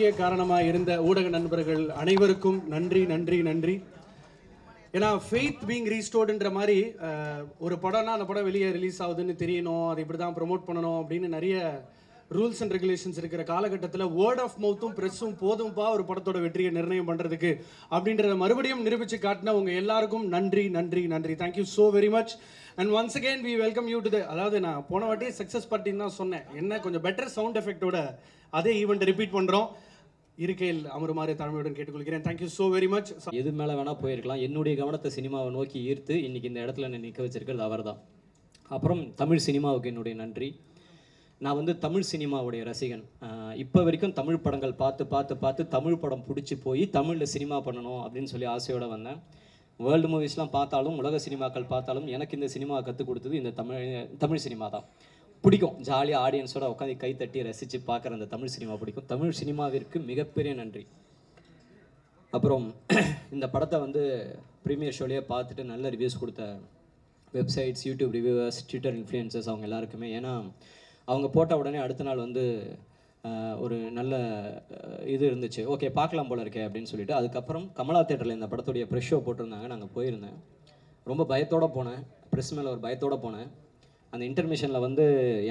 முக்கிய காரணமாக இருந்த ஊடக நண்பர்கள் அனைவருக்கும் நன்றி நன்றி நன்றி. ஏன்னா ஃபெய்த் பீங் ரீஸ்டோர்டுன்ற மாதிரி ஒரு படம்னா அந்த படம் வெளியே ரிலீஸ் ஆகுதுன்னு தெரியணும், அதை இப்படி தான் ப்ரொமோட் பண்ணணும் அப்படின்னு நிறைய ரூல்ஸ் அண்ட் ரெகுலேஷன்ஸ் இருக்கிற காலகட்டத்தில் வேர்ட் ஆஃப் மவுத்தும் ப்ரெஸ்ஸும் போதும்பா ஒரு படத்தோட வெற்றியை நிர்ணயம் பண்ணுறதுக்கு அப்படின்றத மறுபடியும் நிரூபித்து காட்டின உங்கள் எல்லாருக்கும் நன்றி நன்றி நன்றி. Thank you so very much. And once again we welcome you to the, அதாவது நான் போன வாட்டி சக்ஸஸ் பார்ட்டின்னு தான் சொன்னேன், என்ன கொஞ்சம் பெட்டர் சவுண்ட் எஃபெக்டோட அதே ஈவெண்ட்டை ரிப்பீட் பண்ணுறோம். இருக்கையில் அமருமாறு தாழ்மையுடன் கேட்டுக்கொள்கிறேன். Thank you so very much. எது மேலே வேணால் போயிருக்கலாம், என்னுடைய கவனத்தை சினிமாவை நோக்கி ஈர்த்து இன்றைக்கி இந்த இடத்துல நான் நிற்க வச்சிருக்கிறது அவர் தான். அப்புறம் தமிழ் சினிமாவுக்கு என்னுடைய நன்றி. நான் வந்து தமிழ் சினிமாவுடைய ரசிகன். இப்போ வரைக்கும் தமிழ் படங்கள் பார்த்து பார்த்து பார்த்து தமிழ் படம் பிடிச்சி போய் தமிழில் சினிமா பண்ணணும் அப்படின்னு சொல்லி ஆசையோடு வந்தேன். வேர்ல்டு மூவிஸ்லாம் பார்த்தாலும் உலக சினிமாக்கள் பார்த்தாலும் எனக்கு இந்த சினிமாவை கற்றுக் கொடுத்தது இந்த தமிழ் சினிமா தான். பிடிக்கும், ஜாலியாக ஆடியன்ஸோட உட்காந்து கை தட்டி ரசித்து பார்க்குற அந்த தமிழ் சினிமா பிடிக்கும். தமிழ் சினிமாவிற்கு மிகப்பெரிய நன்றி. அப்புறம் இந்த படத்தை வந்து ப்ரீமியர் ஷோலேயே பார்த்துட்டு நல்ல ரிவ்யூஸ் கொடுத்த websites, YouTube reviewers, Twitter influencers அவங்க எல்லாருக்குமே. ஏன்னா அவங்க போட்ட உடனே அடுத்த நாள் வந்து ஒரு நல்ல இது இருந்துச்சு, ஓகே பார்க்கலாம் போல இருக்கே அப்படின்னு சொல்லிட்டு. அதுக்கப்புறம் கமலா தேட்டரில் இந்த படத்துடைய ப்ரெஷ் ஷோ போட்டிருந்தாங்க, நாங்கள் போயிருந்தேன். ரொம்ப பயத்தோடு போனேன், ப்ரெஸ் மேலே ஒரு பயத்தோடு போனேன். அந்த இன்டர்மிஷனில் வந்து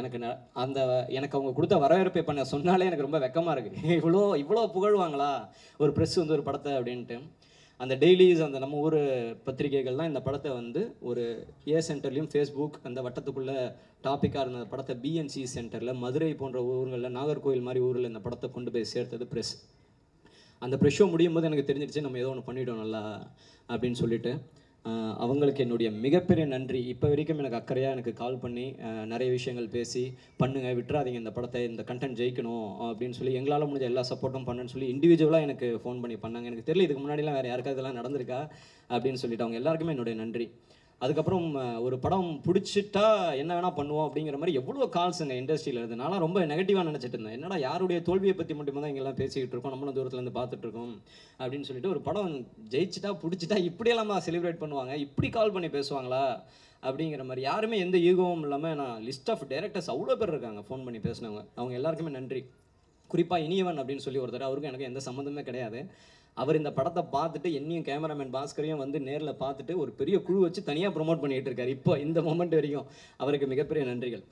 எனக்கு அவங்க கொடுத்த வரவேற்பை பண்ண சொன்னாலே எனக்கு ரொம்ப வெக்கமாக இருக்குது. இவ்வளோ புகழ்வாங்களா ஒரு ப்ரெஸ் வந்து ஒரு படத்தை அப்படின்ட்டு. அந்த டெய்லிஸ், அந்த நம்ம ஊர் பத்திரிகைகள் தான் இந்த படத்தை வந்து ஒரு ஏ சென்டர்லேயும் ஃபேஸ்புக் அந்த வட்டத்துக்குள்ளே டாப்பிக்காக இருந்த படத்தை பிஎன்சி சென்டரில் மதுரை போன்ற ஊர்களில், நாகர்கோவில் மாதிரி ஊரில் இந்த படத்தை கொண்டு போய் சேர்த்தது ப்ரெஸ். அந்த ப்ரெஷ் ஷோ முடியும் போது எனக்கு தெரிஞ்சிடுச்சு நம்ம ஏதோ ஒன்று பண்ணிட்டோம் நல்லா அப்படின்னு சொல்லிட்டு. அவங்களுக்கு என்னுடைய மிகப்பெரிய நன்றி. இப்போ வரைக்கும் எனக்கு அக்கறையாக எனக்கு கால் பண்ணி நிறைய விஷயங்கள் பேசி, பண்ணுங்கள் விட்டுறாதீங்க இந்த படத்தை, இந்த கண்டென்ட் ஜெயிக்கணும் அப்படின்னு சொல்லி எங்களால் முடிஞ்ச எல்லா சப்போர்ட்டும் பண்ணுன்னு சொல்லி இண்டிவிஜுவலாக எனக்கு ஃபோன் பண்ணி பண்ணாங்க. எனக்கு தெரியல இதுக்கு முன்னாடிலாம் வேறு யாருக்காவது இதெல்லாம் நடந்திருக்கா அப்படின்னு சொல்லிட்டு அவங்க எல்லாருக்குமே என்னுடைய நன்றி. அதுக்கப்புறம் ஒரு படம் பிடிச்சிட்டா என்ன வேணால் பண்ணுவோம் அப்படிங்கிற மாதிரி எவ்வளோ கால்ஸுங்க இண்டஸ்ட்ரியில் இருந்து. நான்லாம் ரொம்ப நெகட்டிவாக நினச்சிட்டு இருந்தேன், என்னடா யாருடைய தோல்வியை பற்றி மட்டுமே தான் இங்கெல்லாம் பேசிக்கிட்டு இருக்கோம், நம்மளும் தூரத்துலேருந்து பார்த்துட்ருக்கோம் அப்படின்னு சொல்லிட்டு. ஒரு படம் ஜெயிச்சிட்டா பிடிச்சிட்டா இப்படியெல்லாம் செலிப்ரேட் பண்ணுவாங்க, இப்படி கால் பண்ணி பேசுவாங்களா அப்படிங்கிற மாதிரி. யாருமே எந்த ஈகோவும் இல்லாமல், நான் லிஸ்ட் ஆஃப் டைரக்டர்ஸ் அவ்வளோ பேர் இருக்காங்க ஃபோன் பண்ணி பேசினவங்க, அவங்க எல்லாருக்குமே நன்றி. குறிப்பாக இனியவன் அப்படின்னு சொல்லி ஒருத்தர், அவருக்கும் எனக்கு எந்த சம்மந்தமே கிடையாது. அவர் இந்த படத்தை பார்த்துட்டு என்னையும் கேமராமேன் பாஸ்கரையும் வந்து நேரில் பார்த்துட்டு ஒரு பெரிய குழு வச்சு தனியாக ப்ரொமோட் பண்ணிகிட்டு இருக்காரு இப்போ இந்த மொமெண்ட் வரைக்கும். அவருக்கு மிகப்பெரிய நன்றிகள்.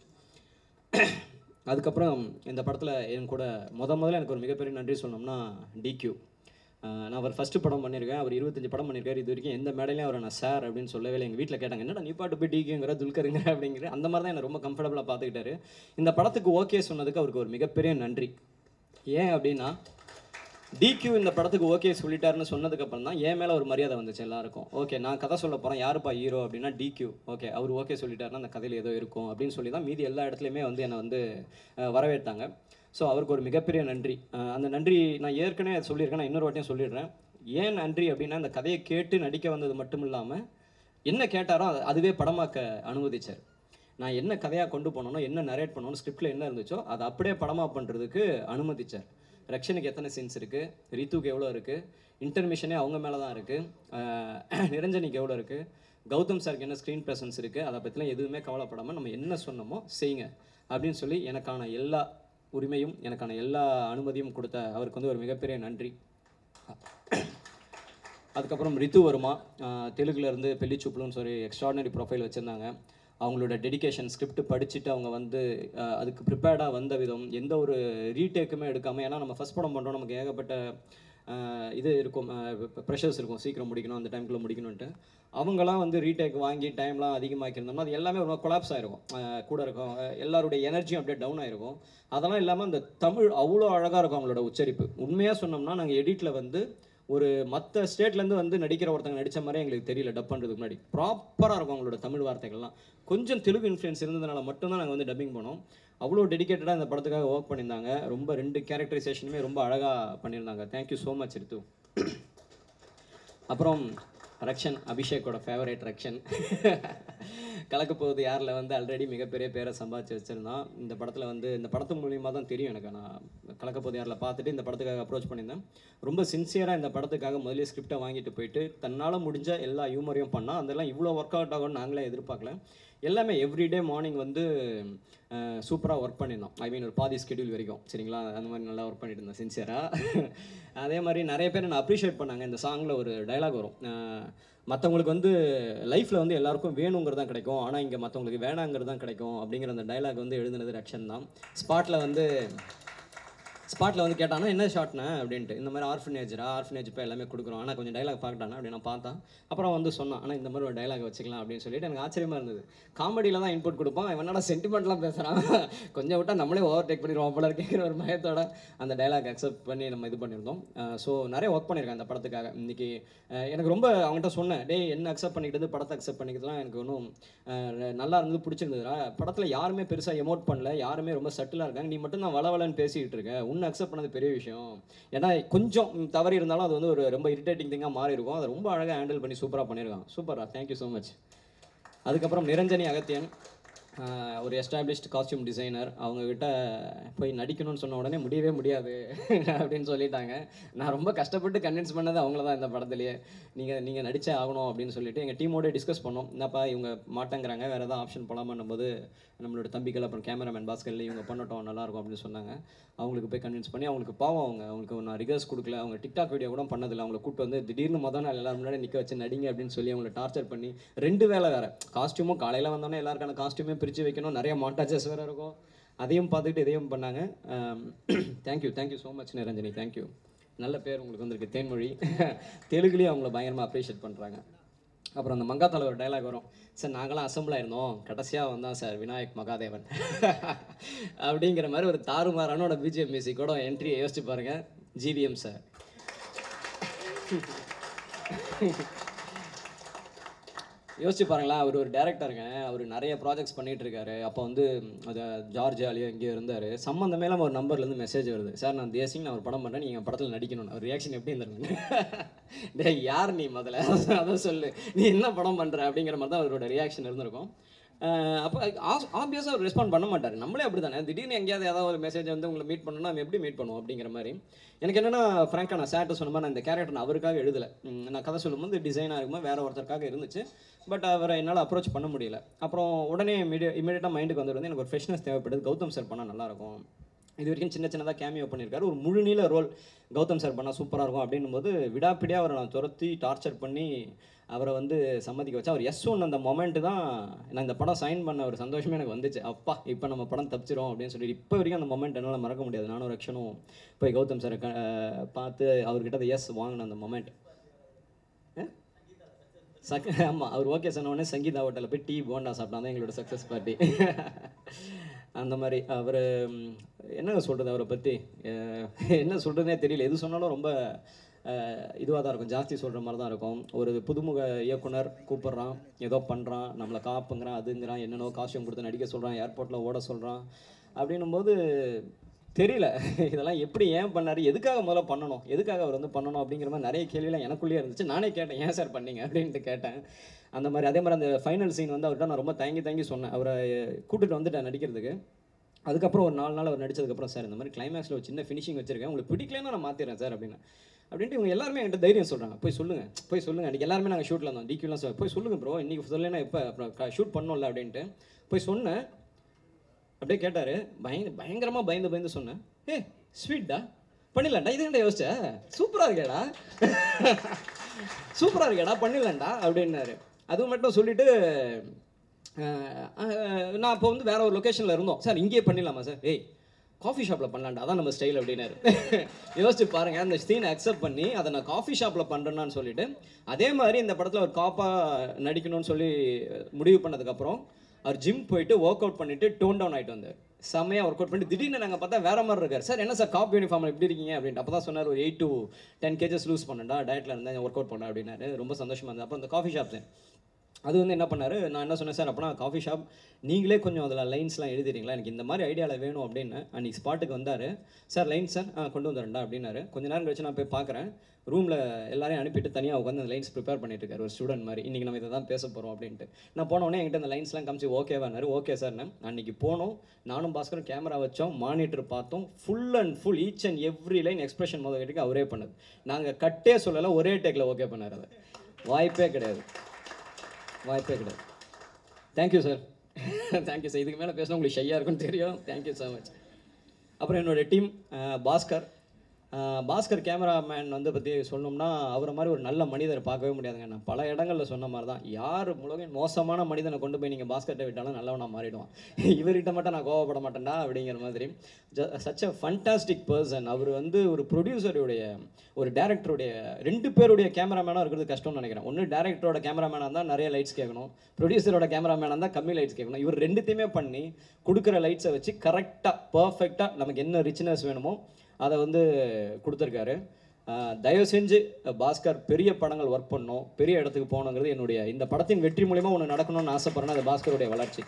அதுக்கப்புறம் இந்த படத்தில் என் கூட முதல்ல எனக்கு ஒரு மிகப்பெரிய நன்றி சொன்னோம்னா டிக்யூ. நான் அவர் ஃபஸ்ட்டு படம் பண்ணியிருக்கேன், அவர் 25 படம் பண்ணியிருக்காரு. இது வரைக்கும் எந்த மேடையிலையும் அவரை நான் சார் அப்படின்னு சொல்லவே இல்லை. எங்கள் வீட்டில் கேட்டாங்க, என்னடா நீ பாட்டு போய் டிக்யூங்கிற துல்கருங்கிற அப்படிங்கிற. அந்த மாதிரி தான் என்னை ரொம்ப கம்ஃபர்டபுளாக பார்த்துக்கிட்டாரு. இந்த படத்துக்கு ஓகே சொன்னதுக்கு அவருக்கு ஒரு மிகப்பெரிய நன்றி. ஏன் அப்படின்னா, டிக்யூ இந்த படத்துக்கு ஓகே சொல்லிட்டாருன்னு சொன்னதுக்கப்புறம் தான் என் மேலே ஒரு மரியாதை வந்துச்சு எல்லாருக்கும். ஓகே நான் கதை சொல்ல போகிறேன், யாருப்பா ஹீரோ அப்படின்னா டிக்யூ. ஓகே அவர் ஓகே சொல்லிட்டாருன்னா அந்த கதையில் ஏதோ இருக்கும் அப்படின்னு சொல்லி தான் மீதி எல்லா இடத்துலையுமே வந்து என்னை வந்து வரவேற்றாங்க. ஸோ அவருக்கு ஒரு மிகப்பெரிய நன்றி. அந்த நன்றி நான் ஏற்கனவே சொல்லியிருக்கேன், நான் இன்னொரு வாட்டியும் சொல்லிடுறேன். ஏன் நன்றி அப்படின்னா, அந்த கதையை கேட்டு நடிக்க வந்தது மட்டும் இல்லாமல் என்ன கேட்டாரோ அதுவே படமாக்க அனுமதிச்சார். நான் என்ன கதையாக கொண்டு போனோனோ, என்ன நரேட் பண்ணணும், ஸ்கிரிப்டில் என்ன இருந்துச்சோ அதை அப்படியே படமாக பண்ணுறதுக்கு அனுமதிச்சார். ரக்ஷனுக்கு எத்தனை சீன்ஸ் இருக்குது, ரித்துக்கு எவ்வளோ இருக்குது, இன்டர்மிஷனே அவங்க மேலே தான் இருக்குது, நிரஞ்சனிக்கு எவ்வளோ இருக்குது, கௌதம் சாருக்கு என்ன ஸ்க்ரீன் ப்ரெசன்ஸ் இருக்குது, அதை பற்றிலாம் எதுவுமே கவலைப்படாமல் நம்ம என்ன சொன்னோமோ செய்யுங்க அப்படின்னு சொல்லி எனக்கான எல்லா உரிமையும் எனக்கான எல்லா அனுமதியும் கொடுத்த அவருக்கு வந்து ஒரு மிகப்பெரிய நன்றி. அதுக்கப்புறம் ரித்து வர்மா, தெலுங்குலேருந்து பெல்லிச்சூப்லுன்னு சொல்லி எக்ஸ்ட்ராடினரி ப்ரொஃபைல் வச்சுருந்தாங்க. அவங்களோட டெடிகேஷன், ஸ்கிரிப்ட் படிச்சுட்டு அவங்க வந்து அதுக்கு ப்ரிப்பேர்டாக வந்த விதம், எந்த ஒரு ரீடேக்குமே எடுக்காமல். ஏன்னா நம்ம ஃபஸ்ட் படம் பண்ணுறோம், நமக்கு ஏகப்பட்ட இது இருக்கும், ப்ரெஷர்ஸ் இருக்கும், சீக்கிரம் முடிக்கணும், அந்த டைமுக்குள்ளே முடிக்கணுன்ட்டு. அவங்களாம் வந்து ரீடேக் வாங்கி டைம்லாம் அதிகமாக்கியிருந்தோம்னா அது எல்லாமே ஒரு கொலாப்ஸ் ஆகிருக்கும், கூட இருக்கும், எல்லாருடைய எனர்ஜியும் அப்படியே டவுன் ஆகிருக்கும். அதெல்லாம் இல்லாமல் அந்த தமிழ் அவ்வளோ அழகாக இருக்கும் அவங்களோட உச்சரிப்பு. உண்மையாக சொன்னோம்னா நாங்கள் எடிட்டில் வந்து ஒரு மற்ற ஸ்டேட்லேருந்து வந்து நடிக்கிற ஒருத்தங்க நடித்த மாதிரி எங்களுக்கு தெரியல. டப் பண்ணுறதுக்கு முன்னாடி ப்ராப்பராக இருக்கும் அவங்களோட தமிழ் வார்த்தைகள்லாம். கொஞ்சம் தெலுங்கு இன்ஃப்ளூயன்ஸ் இருந்ததுனால மட்டும்தான் நாங்கள் வந்து டப்பிங் பண்ணோம். அவ்வளோ டெடிக்கேட்டடாக இந்த படத்துக்காக ஒர்க் பண்ணியிருந்தாங்க. ரொம்ப 2 கேரக்டரைசேஷனுமே ரொம்ப அழகாக பண்ணியிருந்தாங்க. Thank you so much Rithu. அப்புறம் ரக்ஷன், அபிஷேக்கோட ஃபேவரேட் ரக்ஷன். கலக்க போவது யாரில் வந்து ஆல்ரெடி மிகப்பெரிய பேரை சம்பாதிச்சு வச்சுருந்தான். இந்த படத்தில் வந்து இந்த படத்து மூலியமாக தான் தெரியும் எனக்கு. நான் கலக்க போவது யாரில் பார்த்துட்டு இந்த படத்துக்காக அப்ரோச் பண்ணியிருந்தேன். ரொம்ப சின்சியராக இந்த படத்துக்காக முதலே ஸ்கிரிப்டை வாங்கிட்டு போயிட்டு தன்னால் முடிஞ்ச எல்லா ஹியூமரையும் பண்ணால் அதெல்லாம் இவ்வளோ ஒர்க் அவுட் ஆகும்னு நாங்களே எதிர்பார்க்கல. எல்லாமே எவ்ரிடே மார்னிங் வந்து சூப்பராக ஒர்க் பண்ணியிருந்தோம். ஐ மீன் ஒரு பாதி ஸ்கெடியூல் வரைக்கும் சரிங்களா, அந்த மாதிரி நல்லா ஒர்க் பண்ணிட்டு இருந்தேன் சின்சியராக. அதே மாதிரி நிறைய பேர் நான் அப்ரிஷியேட் பண்ணாங்க. இந்த சாங்கில் ஒரு டைலாக் வரும், மற்றவங்களுக்கு வந்து லைஃப்பில் வந்து எல்லாருக்கும் வேணுங்கிறது தான் கிடைக்கும், ஆனால் இங்கே மற்றவங்களுக்கு வேணாங்கிறது தான் கிடைக்கும் அப்படிங்கிற அந்த டைலாக் வந்து எழுதுனது ரக்ஷன் தான். ஸ்பாட்டில் வந்து கேட்டானா என்ன ஷார்ட்னா அப்படின்ட்டு, இந்த மாதிரி ஆர்ஃபனேஜ் இப்போ எல்லாமே கொடுக்குறோம், ஆனால் கொஞ்சம் டைலாக் பார்க்கட்டானா அப்படின்னு நான் பார்த்தேன். அப்புறம் வந்து சொன்னான், ஆனால் இந்த மாதிரி ஒரு டைலாக் வச்சுக்கலாம் அப்படின்னு சொல்லிட்டு எனக்கு ஆச்சரியமாக இருந்தது. காமெடியில் தான் இன்புட் கொடுப்பான், இவனோட சென்டிமெண்ட்லாம் பேசுகிறான், கொஞ்சம் விட்டால் நம்மளே ஓவர் டேக் பண்ணிடுவோம் போல இருக்கேங்கிற ஒரு பயத்தோட அந்த டைலாக் அக்செப்ட் பண்ணி நம்ம இது பண்ணியிருந்தோம். ஸோ நிறைய ஒர்க் பண்ணியிருக்கேன் அந்த படத்துக்காக. இன்றைக்கி எனக்கு ரொம்ப அவங்ககிட்ட சொன்னேன், டே என்ன அக்செப்ட் பண்ணிக்கிட்டது படத்தை அக்செப்ட் பண்ணிக்கிறதுலாம் எனக்கு ஒன்றும் நல்லா இருந்தது, பிடிச்சிருந்ததுடா. படத்தில் யாருமே பெருசாக எமோட் பண்ணல, யாருமே ரொம்ப சட்டிலாக இருக்காங்க, நீ மட்டும் தான் வளவலன்னு பேசிக்கிட்டு இருக்க, உன்னை அக்செப்ட் பண்ணது பெரிய விஷயம். ஏன்னா கொஞ்சம் தவறி இருந்தாலும் அது வந்து ஒரு ரொம்ப இரிட்டேட்டிங் திங்காக மாறி இருக்கும், அதை ரொம்ப அழகாக ஹேண்டில் பண்ணி சூப்பராக பண்ணியிருக்கான். சூப்பரா, தேங்க்யூ ஸோ மச். அதுக்கப்புறம் நிரஞ்சனி அகத்தியன், ஒரு எஸ்டாப்ளிஷ்ட் காஸ்டியூம் டிசைனர். அவங்கக்கிட்ட போய் நடிக்கணும்னு சொன்ன உடனே முடியவே முடியாது அப்படின்னு சொல்லிட்டாங்க. நான் ரொம்ப கஷ்டப்பட்டு கன்வின்ஸ் பண்ணது அவங்கள தான் இந்த படத்துலேயே. நீங்கள் நடிச்சே ஆகணும் அப்படின்னு சொல்லிட்டு எங்கள் டீமோட டிஸ்கஸ் பண்ணோம். என்னப்பா இவங்க மாட்டேங்கிறாங்க, வேறு ஏதாவது ஆப்ஷன் போகலாமான்னும் போது நம்மளோட தம்பிகள் அப்புறம் கேமராமேன் பாஸ்கரில் இவங்க பண்ணட்டும் நல்லாயிருக்கும் அப்படின்னு சொன்னாங்க. அவங்களுக்கு போய் கன்வின்ஸ் பண்ணி, அவங்களுக்கு பாவம் அவங்களுக்கு நான் ரிகர்ஸ் கொடுக்கல, அவங்க டிக்டாக் வீடியோ கூட பண்ணதில்லை, அவங்களை கூப்பிட்டு வந்து திடீர்னு மொதல் நாள் எல்லாரும் முன்னாடி நிற்க வச்சு நடிங்க அப்படின்னு சொல்லி அவங்களை டார்ச்சர் பண்ணி 2 வேலை வேறு காஸ்ட்யூமும் காலையில் வந்தோன்னே எல்லாருக்கான காஸ்ட்யூமே பிரித்து வைக்கணும், நிறைய மாண்டாஜஸ் வேறு இருக்கும், அதையும் பார்த்துக்கிட்டு இதையும் பண்ணாங்க. Thank you so much Niranjani, thank you. நல்ல பேர் உங்களுக்கு வந்திருக்கு, தேன்மொழி. தெலுங்குலேயும் அவங்கள பயங்கரமாக அப்ரிஷியேட் பண்ணுறாங்க. அப்புறம் அந்த மங்காத்தால ஒரு டைலாக் வரும், சார் நாங்களாம் அசம்பிளாக இருந்தோம், கடைசியாக வந்தான் சார் விநாயக் மகாதேவன் அப்படிங்கிற மாதிரி ஒரு தாறுமாறானோட பிஜிஎம் மியூசிக் கூட என்ட்ரியை யோசிச்சு பாருங்க, ஜிவிஎம் சார். யோசிச்சு பாருங்களா, அவர் ஒரு டேரக்டருங்க, அவர் நிறைய ப்ராஜெக்ட்ஸ் பண்ணிகிட்டு இருக்காரு. அப்போ வந்து அது ஜார்ஜியாலேயோ எங்கேயோ இருந்தார். சம்மந்தமே இல்லாமல் ஒரு நம்பர்லேருந்து மெசேஜ் வருது, சார் நான் தேசிங் நான் ஒரு படம் பண்ணுறேன், நீங்கள் படத்தில் நடிக்கணும். அவர் ரியாக்ஷன் எப்படி இருந்திருக்குங்க, டே யார் நீ முதல்ல அதை சொல்லு, நீ என்ன படம் பண்ணுற அப்படிங்கிற மாதிரி தான் அவரோட ரியாக்ஷன் இருந்திருக்கும். அப்போ ஆப்வியஸாக அவர் ரெஸ்பாண்ட் பண்ண மாட்டார். நம்மளே அப்படி தானே, திடீர்னு எங்கேயாவது ஏதாவது ஒரு மெசேஜ் வந்து உங்களை மீட் பண்ணணும்னா நம்ம எப்படி மீட் பண்ணுவோம் அப்படிங்கிற மாதிரி. எனக்கு என்னென்னா ஃப்ராங்காக நான் சேட்டை சொன்ன மாதிரி, நான் இந்த கேரக்டர் நான் அவருக்காக எழுதலை. நான் கதை சொல்லும்போது டிசைனாக இருக்கும்போது வேறு ஒருத்தருக்காக இருந்துச்சு, பட் அவரை என்னால் அப்ரோச் பண்ண முடியல. அப்புறம் உடனே இமீடியட்டாக மைண்டுக்கு வந்துட்டு எனக்கு ஒரு ஃப்ரெஷ்னஸ் தேவைப்படுது, கௌதம் சார் பண்ணால் நல்லாயிருக்கும். இது வரைக்கும் சின்னதாக கேமியோ பண்ணியிருக்காரு, ஒரு முழு நீள ரோல் கௌதம் சார் பண்ணால் சூப்பராக இருக்கும் அப்படின்னும் போது விடாப்பிடியாக அவரை நான் துரத்தி டார்ச்சர் பண்ணி அவரை வந்து சம்மதிக்க வச்சா. அவர் எஸ் ஒன் அந்த மொமெண்ட்டு தான் நான் இந்த படம் சைன் பண்ண ஒரு சந்தோஷமே எனக்கு வந்துச்சு. அப்பா இப்போ நம்ம படம் தப்பிச்சிரும் அப்படின்னு சொல்லிட்டு இப்போ வரைக்கும் அந்த மொமெண்ட் என்னால் மறக்க முடியாது. நானும் ரக்ஷனும் போய் கௌதம் சாரை பார்த்து அவர்கிட்ட அந்த எஸ் வாங்கின அந்த மொமெண்ட். ஆமாம், அவர் ஓகே சொன்ன உடனே சங்கீதா ஹோட்டலில் போய் டீ போண்டா சாப்பிட்டா தான் எங்களோட சக்ஸஸ் பார்ட்டி. அந்த மாதிரி அவர் என்ன சொல்கிறது, அவரை பற்றி என்ன சொல்கிறதுனே தெரியல. எது சொன்னாலும் ரொம்ப இதுவாக தான் இருக்கும், ஜாஸ்தி சொல்கிற மாதிரி தான் இருக்கும். ஒரு புதுமுக இயக்குனர் கூப்பிட்றான், ஏதோ பண்ணுறான், நம்மளை காப்புங்கிறான், அதுங்கிறான், என்னென்னோ காஸ்டியூம் கொடுத்து நடிக்க சொல்கிறான், ஏர்போர்ட்டில் ஓட சொல்கிறான். அப்படின்னும் போது தெரியல இதெல்லாம் எப்படி ஏன் பண்ணார், எதுக்காக முதல்ல பண்ணணும், எதுக்காக அவர் வந்து பண்ணணும் அப்படிங்கிற மாதிரி நிறைய கேள்வியெலாம் எனக்குள்ளேயே இருந்துச்சு. நானே கேட்டேன், ஏன் சார் பண்ணீங்க அப்படின்ட்டு கேட்டேன். அந்த மாதிரி அதே மாதிரி அந்த ஃபைனல் சீன் வந்து அவர்கிட்ட நான் ரொம்ப தயங்கி சொன்னேன், அவரை கூட்டிகிட்டு வந்துட்டேன் நடிக்கிறதுக்கு. அதுக்கப்புறம் ஒரு 4 நாள் அவர் நடிச்சதுக்கப்புறம், சார் இந்த மாதிரி கிளைமேக்ஸில் ஒரு சின்ன ஃபினிஷிங் வச்சிருக்கேன், உங்களுக்கு பிடிக்கலன்னா நான் மாற்றிடுறேன் சார் அப்படின்ட்டு இவங்க எல்லாருமே என்கிட்ட தைரியம் சொல்கிறாங்க, போய் சொல்லுங்கள் அன்றைக்கி எல்லாருமே நாங்கள் ஷூட்டில் இருந்தோம், டிக்யூலாம் சார் போய் சொல்லுங்கள் ப்ரோ, இன்றைக்கி சொல்லலைன்னா எப்போ அப்புறம் ஷூட் பண்ணோம்ல அப்படின்ட்டு போய் சொன்னேன். அப்படியே கேட்டார், பயங்கரமாக பயந்து சொன்னேன், ஸ்வீட்டா பண்ணிடலாம்டா, இது என்ன யோசிச்ச, சூப்பராக இருக்கேடா பண்ணிடலாம்டா அப்படின்னாரு. அது மட்டும் சொல்லிவிட்டு நான் இப்போ வந்து வேறு ஒரு லொக்கேஷனில் இருந்தோம், சார் இங்கேயே பண்ணிடலாமா சார், காஃபி ஷாப்பில் பண்ணலான்டா, அதான் நம்ம ஸ்டைல் அப்படின்னாரு. யோசிச்சு பாருங்கள், அந்த சீனை அக்செப்ட் பண்ணி அதை நான் காஃபி ஷாப்பில் பண்ணுறேன்னு சொல்லிவிட்டு அதே மாதிரி இந்த படத்தில் ஒரு காப்பாக நடிக்கணும்னு சொல்லி முடிவு பண்ணதுக்கப்புறம் அவர் ஜிம் போயிட்டு ஒர்க் அவுட் பண்ணிவிட்டு டோன் டவுன் ஆகிட்டு வந்தார். செம்மையாக ஒர்க் அவுட் பண்ணிட்டு திடீர்னு நாங்கள் பார்த்தா வேறு மாதிரி இருக்கார். சார் என்ன சார் காப் யூனிஃபார்ம் எப்படி இருக்கீங்க அப்படின்ட்டு. அப்போ தான் சொன்னார், ஒரு 8 to 10 kgs லூஸ் பண்ணேன்டா, டயட்டில் இருந்தேன், ஒர்க் அவுட் பண்ணேன் அப்படின்னாரு. ரொம்ப சந்தோஷமாக இருந்தது. அப்புறம் இந்த காஃபி ஷாப் அது வந்து என்ன பண்ணார், நான் என்ன சொன்னேன், சார் அப்போனா காஃபி ஷாப் நீங்களே கொஞ்சம் அதில் லைன்ஸ்லாம் எழுதிறீங்களா, எனக்கு இந்த மாதிரி ஐடியாவில் வேணும் அப்படின்னு. அன்றைக்கி ஸ்பாட்டுக்கு வந்தார். சார் லைன்ஸ் சார் கொண்டு வந்துடுறேன்டா அப்படின்னாரு. கொஞ்ச நேரம் கழிச்சு நான் போய் பார்க்குறேன், ரூமில் எல்லாரையும் அனுப்பிட்டு தனியாக உட்காந்து அந்த லைன்ஸ் ப்ரிப்பேர் பண்ணிட்டு இருக்காரு, ஒரு ஸ்டூடெண்ட் மாதிரி. இன்றைக்கி நம்ம இதை தான் பேச போகிறோம் அப்படின்ட்டு. நான் போனோடனே என்கிட்ட அந்த லைன்ஸ்லாம் காமிச்சு ஓகேவானாரு. ஓகே சார்னு அன்றைக்கி போனோம், நானும் பாஸ்கரும் கேமரா வச்சோம், மானிட்டர் பார்த்தோம், full and full each and every line expression முதல் கேட்டுக்கு அவரே பண்ணது. நாங்கள் கட்டே சொல்லலை, ஒரே டேக்கில் ஓகே பண்ணார். அதை வாய்ப்பே கிடையாது. Thank you sir. Thank you sir. இதுக்கு மேலே பேசினா உங்களுக்கு ஷையாக இருக்குன்னு தெரியும். Thank you so much. அப்புறம் என்னோடய டீம் பாஸ்கர். பாஸ்கர் கேமராமேன் வந்து பற்றி சொன்னோம்னா அவரை மாதிரி ஒரு நல்ல மனிதரை பார்க்கவே முடியாதுங்க. நான் பல இடங்களில் சொன்ன மாதிரி தான், யார் உலகின் மோசமான மனிதனை கொண்டு போய் நீங்கள் பாஸ்கர்கிட்ட விட்டாலும் நல்லவனாக மாறிடுவான். இவர்கிட்ட மட்டும் நான் கோவப்பட மாட்டேன்டா அப்படிங்கிற மாதிரி. Such a fantastic person. அவர் வந்து ஒரு ப்ரொடியூசருடைய ஒரு டேரக்டருடைய 2 பேருடைய கேமராமேனாக இருக்கிறது கஷ்டம்னு நினைக்கிறேன். ஒன்று டேரக்டரோட கேமராமேனாக இருந்தால் நிறைய லைட்ஸ் கேட்கணும், ப்ரொடியூசரோட கேமராமேனாக இருந்தால் கம்மி லைட்ஸ் கேட்கணும். இவர் 2த்தையுமே பண்ணி கொடுக்குற லைட்ஸை வச்சு கரெக்டாக பர்ஃபெக்டாக நமக்கு என்ன ரிச்னஸ் வேணுமோ அதை வந்து கொடுத்துருக்காரு. தயவு செஞ்சு பாஸ்கர் பெரிய படங்கள் ஒர்க் பண்ணணும், பெரிய இடத்துக்கு போகணுங்கிறது என்னுடைய இந்த படத்தின் வெற்றி மூலிமா ஒன்று நடக்கணும்னு ஆசைப்பட்றேன்னா அது பாஸ்கருடைய வளர்ச்சி.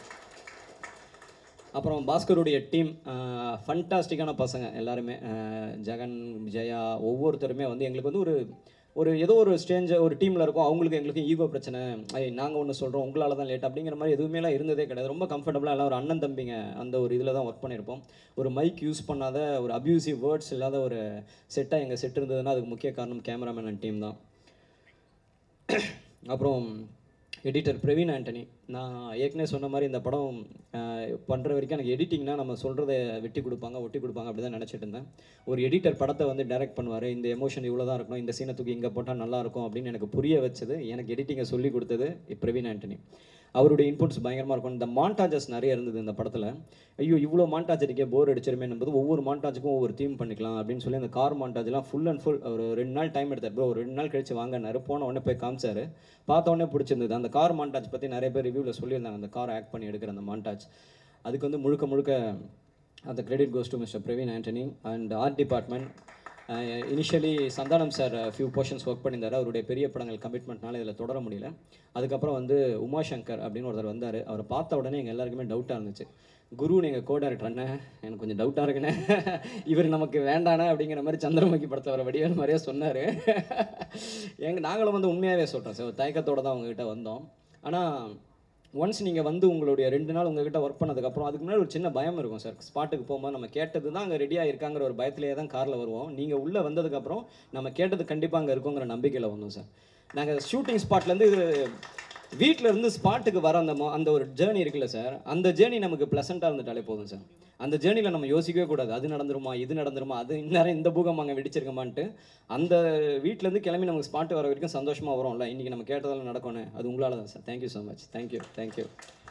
அப்புறம் பாஸ்கருடைய டீம் ஃபண்டாஸ்டிக்கான பசங்க எல்லாருமே. ஜெகன், ஜெயா ஒவ்வொருத்தருமே வந்து எங்களுக்கு வந்து ஒரு ஏதோ ஒரு ஒரு டீமில் இருக்கும், அவங்களுக்கு எங்களுக்கு ஈகோ பிரச்சனை, நாங்கள் ஒன்று சொல்கிறோம் உங்களால் தான் லேட் அப்படிங்கிற மாதிரி எதுவுமேலாம் இருந்ததே கிடையாது. ரொம்ப கம்ஃபர்டபுளாக எல்லாம் ஒரு அண்ணன் தம்பிங்க அந்த ஒரு இதில் தான் ஒர்க் பண்ணியிருப்போம். ஒரு மைக் யூஸ் பண்ணாத, ஒரு அப்யூசிவ் வேர்ட்ஸ் இல்லாத ஒரு செட்டாக எங்கள் செட் இருந்ததுன்னா அதுக்கு முக்கிய காரணம் கேமராமேன் அண்ட் டீம் தான். அப்புறம் எடிட்டர் பிரவீன் ஆண்டனி. நான் ஏற்கனவே சொன்ன மாதிரி இந்த படம் பண்ணுற வரைக்கும் எனக்கு எடிட்டிங்னா நம்ம சொல்கிறத வெட்டி கொடுப்பாங்க, ஒட்டி கொடுப்பாங்க அப்படி தான் நினச்சிட்டு இருந்தேன். ஒரு எடிட்டர் படத்தை வந்து டைரக்ட் பண்ணுவார், இந்த எமோஷன் இவ்வளோ தான் இருக்கணும், இந்த சீனை தூக்கி இங்கே போட்டால் நல்லாயிருக்கும் அப்படின்னு எனக்கு புரிய வச்சது, எனக்கு எடிட்டிங்கை சொல்லி கொடுத்தது பிரவீன் ஆண்டனி. அவருடைய இன்புட்ஸ் பயங்கரமாக இருக்கும். இந்த மாண்டாஜஸ் நிறைய இருந்தது இந்த படத்தில். ஐயோ இவ்வளோ மாண்டாஜ் அடிக்க போர் அடிச்சிருமே என்பது, ஒவ்வொரு மாண்டாஜுக்கும் ஒவ்வொரு தீம் பண்ணிக்கலாம் அப்படின்னு சொல்லி அந்த கார் மாண்டாஜெலாம் ஃபுல் அண்ட் ஃபுல் ஒரு 2 நாள் டைம் எடுத்தார். ப்ரோ ஒரு 2 நாள் கழிச்சு வாங்கினாரு. போன உடனே போய் காமிச்சார், பார்த்த உடனே பிடிச்சிருந்தது. அந்த கார் மாண்டாஜ் பற்றி நிறைய பேர் ரிவ்யூவில் சொல்லியிருந்தாங்க, அந்த கார் ஆக்ட் பண்ணி எடுக்கிற அந்த மாண்டாஜ். அதுக்கு வந்து முழுக்க அந்த credit goes to mister Praveen Antony and art department. Initially Santhanam sir few portions work பண்ணியிருந்தார். அவருடைய பெரிய படங்கள் கமிட்மெண்ட்னால இதில் தொடர முடியல. அதுக்கப்புறம் வந்து உமாசங்கர் அப்படின்னு ஒருத்தர் வந்தார். அவரை பார்த்த உடனே எங்கள் எல்லாருக்குமே டவுட்டாக இருந்துச்சு. குரு நீங்கள் கோ டைரக்டர் அண்ணன், எனக்கு கொஞ்சம் டவுட்டாக இருக்குண்ணே, இவர் நமக்கு வேண்டானே அப்படிங்கிற மாதிரி சந்திரமுகி படத்தில் வர வடிவேல் மாதிரியே சொன்னார். நாங்களும் வந்து உண்மையாகவே சொல்கிறோம் சார், தயக்கத்தோடு தான் அவங்ககிட்ட வந்தோம். ஆனால் ஒன்ஸ் நீங்கள் வந்து உங்களுடைய 2 நாள் உங்ககிட்ட ஒர்க் பண்ணதுக்கப்புறம் அதுக்கு முன்னாடி ஒரு சின்ன பயம் இருக்கும் சார். ஸ்பாட்டுக்கு போகும்போது நம்ம கேட்டது தான் அங்கே ரெடியாக இருக்காங்கிற ஒரு பயத்திலே தான் காரில் வருவோம். நீங்கள் உள்ளே வந்ததுக்கப்புறம் நம்ம கேட்டது கண்டிப்பாக அங்கே இருக்குங்கிற நம்பிக்கையில் வந்தோம் சார். நாங்கள் ஷூட்டிங் ஸ்பாட்லேருந்து வீட்டில் இருந்து ஸ்பாட்டுக்கு வர அந்த ஒரு ஜேர்னி இருக்குல்ல சார், அந்த ஜேர்னி நமக்கு ப்ளசண்ட்டாக இருந்துட்டாலே போதும் சார். அந்த ஜேர்னியில் நம்ம யோசிக்கவே கூடாது, அது நடந்துருமா, இது நடந்துருமா, அது இந்நேரம் இந்த பூகம் அங்கே வெடிச்சிருக்கமான்ட்டு. அந்த வீட்டிலேருந்து கிளம்பி நமக்கு ஸ்பாட்டு வர வரைக்கும் சந்தோஷமாக வரும்ல, இன்றைக்கி நம்ம கேட்டதெல்லாம் நடக்கணும், அது உங்களால் தான் sir. Thank you so much. Thank you.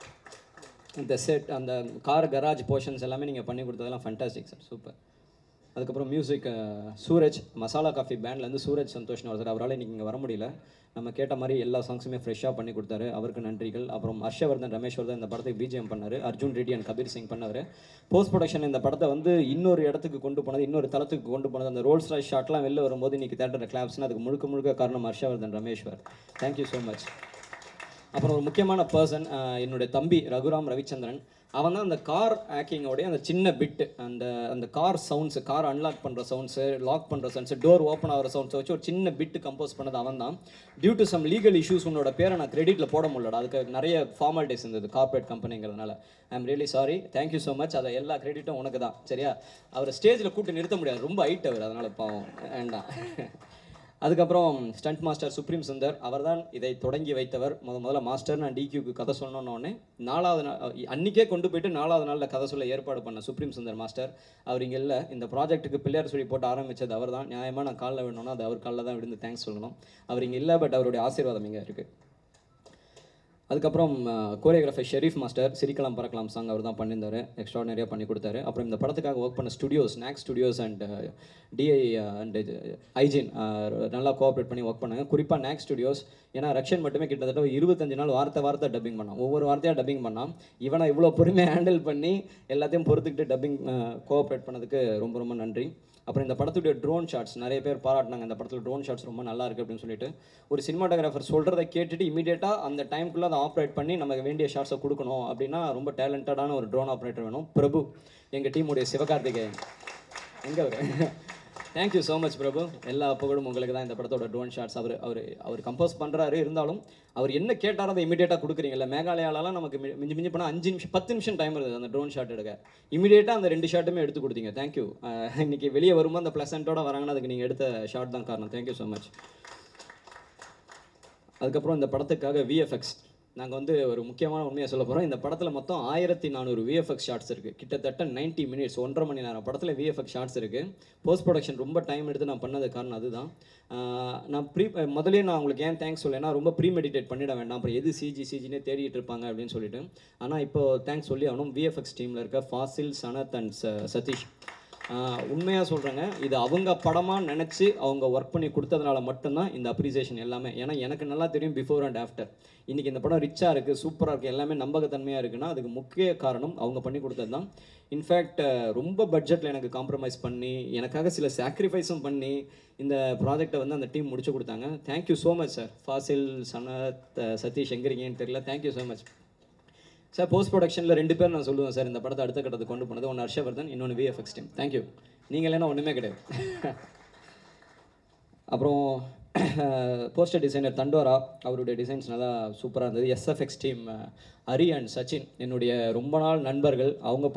இந்த செட், அந்த கார் கராஜ் போர்ஷன்ஸ் எல்லாமே நீங்கள் பண்ணி கொடுத்ததெல்லாம் ஃபண்டாஸ்டிக் சார், சூப்பர். அதுக்கப்புறம் மியூசிக் சூரஜ், மசாலா காஃபி பேண்ட்லேருந்து சூரஜ் சந்தோஷ்னு சார். அவரால் இன்றைக்கி இங்கே வர முடியல. நம்ம கேட்ட மாதிரி எல்லா சாங்ஸுமே ஃப்ரெஷ்ஷாக பண்ணி கொடுத்தாரு, அவருக்கு நன்றிகள். அப்புறம் ஹர்ஷவர்தன், ரமேஷ்வர்தன் இந்த படத்துக்கு பிஜிஎம் பண்ணார். அர்ஜுன் ரெட்டி அண்ட் கபீர் சிங் பண்ணவர். போஸ்ட் ப்ரொடக்ஷன் இந்த படத்தை வந்து இன்னொரு இடத்துக்கு கொண்டு போனது, இன்னொரு தளத்துக்கு கொண்டு போனது, அந்த ரோல்ஸ் ராய்ஸ் ஷாட்லாம் வெளில வரும்போது இன்றைக்கி தேட்டர் கிளாப்ஸ்னால் அதுக்கு முழுக்க காரணம் Harshavardhan, Rameshwar. Thank you so much. அப்புறம் ஒரு முக்கியமான பர்சன் என்னுடைய தம்பி ரகுராம் ரவிச்சந்திரன். அவன் தான் அந்த கார் ஆக்கிங்கோடைய அந்த சின்ன பிட்டு, அந்த கார் சவுண்ட்ஸு, கார் அன்லாக் பண்ணுற சவுண்ட்ஸு, லாக் பண்ணுற சவுண்ட்ஸு, டோர் ஓப்பன் ஆகிற சவுண்ட்ஸை வச்சு ஒரு சின்ன பிட்டு கம்போஸ் பண்ணது அவன் தான். Due to some legal issues உன்னோட பேரை நான் கிரெடிட்டில் போட முடியலடா, அதுக்கு நிறைய ஃபார்மாலிட்டிஸ் இருந்தது கார்பரேட் கம்பெனிங்கிறதுனால. I am really sorry. Thank you so much. அதை எல்லா கிரெடிட்டும் உனக்கு தான், சரியா? அவரை ஸ்டேஜில் கூப்பிட்டு நிறுத்த முடியாது, ரொம்ப ஹைட் அவர், அதனால் பாவம் வேண்டாம். அதுக்கப்புறம் ஸ்டண்ட் மாஸ்டர் சுப்ரீம் சுந்தர், அவர் தான் இதை தொடங்கி வைத்தவர். முதல்ல மாஸ்டர் நான் டிக்யூக்கு கதை சொன்னோன்னே 4வது நாள் அன்றைக்கே கொண்டு போயிட்டு 4வது நாளில் கதை சொல்ல ஏற்பாடு பண்ண சுப்ரீம் சுந்தர் மாஸ்டர். அவர் இங்கே இல்லை. இந்த ப்ராஜெக்ட்டுக்கு பிள்ளையார் சொல்லி போட்டு ஆரம்பித்தது அவர் தான். நியாயமாக நான் காலில் விடணும்னா அது அவர் காலில் தான் விழுந்து தேங்க்ஸ் சொல்லணும். அவர் இங்கே இல்லை, பட் அவருடைய ஆசீர்வாதம் இங்கே இருக்குது. அதுக்கப்புறம் கோரியோகிராஃபர் ஷெரீஃப் மாஸ்டர், சிரிக்கலாம் பறக்கலாம் சாங் அவர் தான் பண்ணியிருந்தார், எக்ஸ்ட்ராடனரியாக பண்ணி கொடுத்தாரு. அப்புறம் இந்த படத்துக்காக ஒர்க் பண்ண studios, Knack studios and DI and ஐஜின் நல்லா கோஆப்ரேட் பண்ணி ஒர்க் பண்ணாங்க. குறிப்பாக நாக் ஸ்டுடியோஸ், ஏன்னா ரக்ஷன் மட்டுமே கிட்டத்தட்ட 25 நாள் வார்த்தை டப்பிங் பண்ணான், ஒவ்வொரு வார்த்தையாக டப்பிங் பண்ணான். இவனை இவ்வளோ பொறுமையாக ஹேண்டில் பண்ணி எல்லாத்தையும் பொறுத்துக்கிட்டு டப்பிங் கோஆப்ரேட் பண்ணதுக்கு ரொம்ப நன்றி. அப்புறம் இந்த படத்துடைய ட்ரோன் ஷாட்ஸ் நிறைய பேர் பாராட்டினாங்க, இந்த படத்தில் ட்ரோன் ஷாட்ஸ் ரொம்ப நல்லா இருக்குது அப்படின்னு சொல்லிட்டு. ஒரு சினிமாட்டோகிராஃபர் சொல்கிறத கேட்டுட்டு இமீடியட்டாக அந்த டைமுக்குள்ளே அதை ஆப்ரேட் பண்ணி நமக்கு வேண்டிய ஷாட்ஸை கொடுக்கணும் அப்படின்னா ரொம்ப டேலண்டடான ஒரு ட்ரோன் ஆப்ரேட்டர் வேணும். பிரபு, எங்கள் டீமுடைய சிவகார்த்திகேயன், எங்கே அவர்? Thank you so much Prabhu. எல்லா புகழும் உங்களுக்கு தான். இந்த படத்தோட ட்ரோன் ஷாட்ஸ் அவர் கம்போஸ் பண்ணுறாரு, இருந்தாலும் அவர் என்ன கேட்டாரோ அதை இமீடியட்டாக கொடுக்குறீங்கல்ல. மேகாலயாலலாம் நமக்கு மிஞ்சி போனால் 5 நிமிஷம் 10 நிமிஷம் டைம் இருந்தது அந்த ட்ரோன் ஷாட் எடுக்க. இமீடியட்டாக அந்த 2 ஷாட்டுமே எடுத்து கொடுத்தீங்க. தேங்க்யூ. இன்றைக்கி வெளியே வரும்போது அந்த ப்ளசண்ட்டோட வராங்கன்னா அதுக்கு நீங்கள் எடுத்த ஷாட் தான் காரணம். Thank you so much. அதுக்கப்புறம் இந்த படத்துக்காக விஎஃப்எக்ஸ் நாங்கள் வந்து ஒரு முக்கியமான உண்மையை சொல்ல போகிறோம். இந்த படத்தில் மொத்தம் 1400 விஎஃப்எக்ஸ் ஷார்ட்ஸ் இருக்குது. கிட்டத்தட்ட 90 மினிட்ஸ், 1.5 மணி நேரம் படத்தில் விஎஃப்எக்ஸ் ஷார்ட்ஸ் இருக்குது. போஸ்ட் ப்ரொடக்ஷன் ரொம்ப டைம் எடுத்து நான் பண்ணது காரணம் அதுதான். நான் முதலே நான் உங்களுக்கு ஏன் தேங்க்ஸ் சொல்லேன்னா, ரொம்ப மெடிடேட் பண்ணிட வேண்டாம், அப்புறம் எது சிஜினே தேடிட்டு இருப்பாங்க அப்படின்னு சொல்லிட்டு. ஆனால் இப்போ தேங்க்ஸ் சொல்லி ஆகணும். விஎஃப்எக்ஸ் டீமில் இருக்க ஃபாசில், சனத் அண்ட் சதீஷ். உண்மையாக சொல்கிறேங்க, இது அவங்க படமாக நினச்சி அவங்க ஒர்க் பண்ணி கொடுத்ததுனால மட்டும்தான் இந்த அப்ரிசியேஷன் எல்லாமே. ஏன்னா எனக்கு நல்லா தெரியும் பிஃபோர் அண்ட் ஆஃப்டர். இன்றைக்கி இந்த படம் ரிச்சாக இருக்குது, சூப்பராக இருக்குது, எல்லாமே நம்பகத்தன்மையாக இருக்குன்னா அதுக்கு முக்கிய காரணம் அவங்க பண்ணி கொடுத்தது தான். இன்ஃபேக்ட் ரொம்ப பட்ஜெட்டில் எனக்கு காம்ப்ரமைஸ் பண்ணி, எனக்காக சில சாக்ரிஃபைஸும் பண்ணி இந்த ப்ராஜெக்டை வந்து அந்த டீம் முடிச்சு கொடுத்தாங்க. Thank you so much sir. Fazil, Sanath, Sathish எங்கே இருக்கீங்கன்னு தெரியல. Thank you so much sir. Post ப்ரொடக்ஷனில் 2 பேர் நான் சொல்லுவேன் சார், இந்த படத்தை அடுத்த கட்டத்துக்கு கொண்டு போனது. ஒன்று ஹர்ஷவர்தன், இன்னொன்று விஎஃப்எக்ஸ் டீம். தேங்க்யூ. நீங்கள் இல்லைன்னா ஒன்றுமே கிடையாது. அப்புறம் போஸ்டர் டிசைனர் தண்டோரா, அவருடைய டிசைன்ஸ் நல்லா சூப்பராக இருந்தது. SFX team Hari and Sachin, என்னுடைய ரொம்ப நாள் நண்பர்கள். அவங்க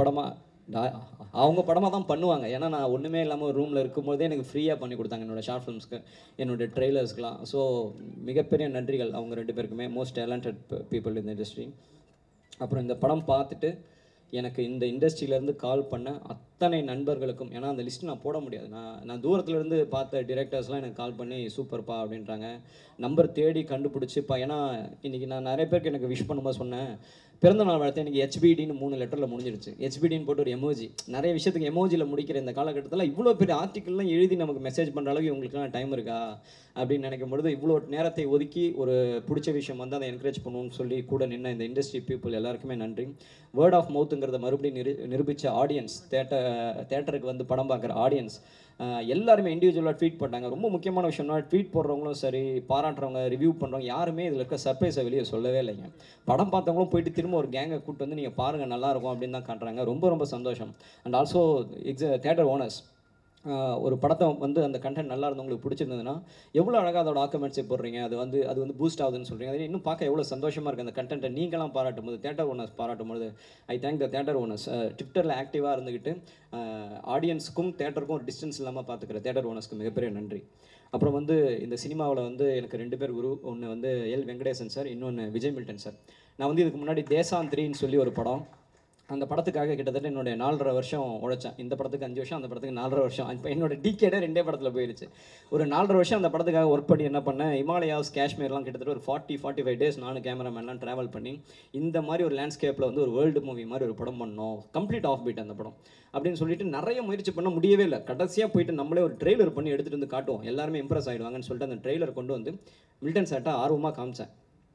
படமாக தான் பண்ணுவாங்க. ஏன்னா நான் ஒன்றுமே இல்லாமல் ஒரு ரூமில் இருக்கும்போதே எனக்கு ஃப்ரீயாக பண்ணி கொடுத்தாங்க என்னோடய ஷார்ட் ஃபிலிம்ஸ்க்கு, என்னோடய ட்ரெய்லர்ஸ்க்கெலாம். ஸோ மிகப்பெரிய நன்றிகள் அவங்க 2 பேருக்குமே. மோஸ்ட் டேலண்டட் பீப்புள் இந்த இண்டஸ்ட்ரி. அப்புறம் இந்த படம் பார்த்துட்டு எனக்கு இந்த இண்டஸ்ட்ரியிலேருந்து கால் பண்ண அத்தனை நண்பர்களுக்கும், ஏன்னா அந்த லிஸ்ட்டு நான் போட முடியாது, நான் தூரத்துலேருந்து பார்த்த டிரெக்டர்ஸ்லாம் எனக்கு கால் பண்ணி சூப்பர்ப்பா அப்படின்றாங்க. நம்பர் தேடி கண்டுபிடிச்சிப்பா. ஏன்னா இன்றைக்கி நான் நிறைய பேருக்கு எனக்கு விஷ் பண்ணும்போது சொன்னேன், பிறந்தநாள் வாழ்த்து எனக்கு ஹெச்பிடின்னு 3 லெட்டரில் முடிஞ்சிருச்சு. ஹெச்பிடின்னு போட்டு ஒரு எமோஜி, நிறைய விஷயத்துக்கு எமோஜியில் முடிக்கிற இந்த காலகட்டத்தில் இவ்வளோ பெரிய ஆர்டிக்கல்லாம் எழுதி நமக்கு மெசேஜ் பண்ணுற அளவுக்கு இவங்களுக்குலாம் டைம் இருக்கா அப்படின்னு நினைக்கும் பொழுது, இவ்வளோ நேரத்தை ஒதுக்கி ஒரு பிடிச்ச விஷயம் வந்து அதை என்கரேஜ் பண்ணுவோம்னு சொல்லி கூட நின்ன இந்த இண்டஸ்ட்ரி பீப்புள் எல்லாருக்குமே நன்றி. வேர்ட் ஆஃப் மவுத்துங்கிறத மறுபடியும் நிரூபித்த ஆடியன்ஸ், தேட்டருக்கு வந்து படம் பார்க்குற ஆடியன்ஸ் எல்லாருமே இண்டிவிஜுவலாக ட்வீட் பண்ணாங்க. ரொம்ப முக்கியமான விஷயம்னா, ட்வீட் போடுறவங்களும் சரி, பாராட்டுறவங்க, ரிவ்யூ பண்ணுறவங்க யாருமே இதில் இருக்க சர்ப்ரைஸை வெளியே சொல்லவே இல்லைங்க. படம் பார்த்தவங்களும் போயிட்டு திரும்ப ஒரு கேங்கை கூப்பிட்டு வந்து நீங்கள் பாருங்கள் நல்லாயிருக்கும் அப்படின்னு தான் காட்டுறாங்க. ரொம்ப ரொம்ப சந்தோஷம். அண்ட் ஆல்சோ தேட்டர் ஓனர்ஸ், ஒரு படத்தை வந்து அந்த கண்டென்ட் நல்லா இருந்தவங்களுக்கு பிடிச்சிருந்ததுன்னா எவ்வளோ அழகாக அதோட ஆக்கமெண்ட்ஸை போடுறீங்க, அது வந்து பூஸ்ட் ஆகுதுன்னு சொல்கிறீங்க. அது இன்னும் பார்க்க எவ்வளோ சந்தோஷமாக இருக்குது. அந்த கண்டென்ட்டை நீங்களாம் பாராட்டும் போது, தேட்டர் ஓனர்ஸ் பாராட்டும் போது, I thank the theatre owners. ட்விட்டரில் ஆக்டிவாக இருந்துக்கிட்டு ஆடியன்ஸுக்கும் தேட்டருக்கும் ஒரு டிஸ்டன்ஸ் இல்லாமல் பார்த்துக்கிற தேட்டர் ஓனர்ஸ்க்கு மிகப்பெரிய நன்றி. அப்புறம் வந்து இந்த சினிமாவில் வந்து எனக்கு 2 பேர் குரு. ஒன்று வந்து எல் வெங்கடேசன் சார், இன்னொன்று விஜய் மில்டன் சார். நான் வந்து இதுக்கு முன்னாடி தேசாந்திரின்னு சொல்லி ஒரு படம், அந்த படத்துக்காக கிட்டத்தட்ட என்னுடைய 4.5 வருஷம் உழைச்சேன். இந்த படத்துக்கு 5 வருஷம், அந்த படத்துக்கு 4.5 வருஷம். இப்போ என்னோட டிகேடே 2 படத்தில் போயிடுச்சு. ஒரு 4.5 வருஷம் அந்த படத்துக்காக ஒர்க் பண்ணி என்ன பண்ணேன், ஹிமாலயாஸ், காஷ்மீர்லாம் கிட்டத்தட்ட ஒரு 40-45 டேஸ் நானும் கேமராமேன்லாம் ட்ராவல் பண்ணி இந்த மாதிரி ஒரு லேண்ட்ஸ்கேப்பில் வந்து ஒரு வேர்ல்டு மூவி மாதிரி ஒரு படம் பண்ணோம். கம்ப்ளீட் ஆஃப் பீட் அந்த படம் அப்படின்னு சொல்லிட்டு நிறைய முயற்சி பண்ண முடியவே இல்லை. கடைசியாக போயிட்டு நம்மளே ஒரு ட்ரெய்லர் பண்ணி எடுத்துகிட்டு வந்து காட்டுவோம், எல்லாருமே இம்ப்ரெஸ் ஆகிடுவாங்கன்னு சொல்லிட்டு அந்த ட்ரெய்லர் கொண்டு வந்து மில்டன் சார்ட்ட ஆர்வமாக காமிச்சேன்.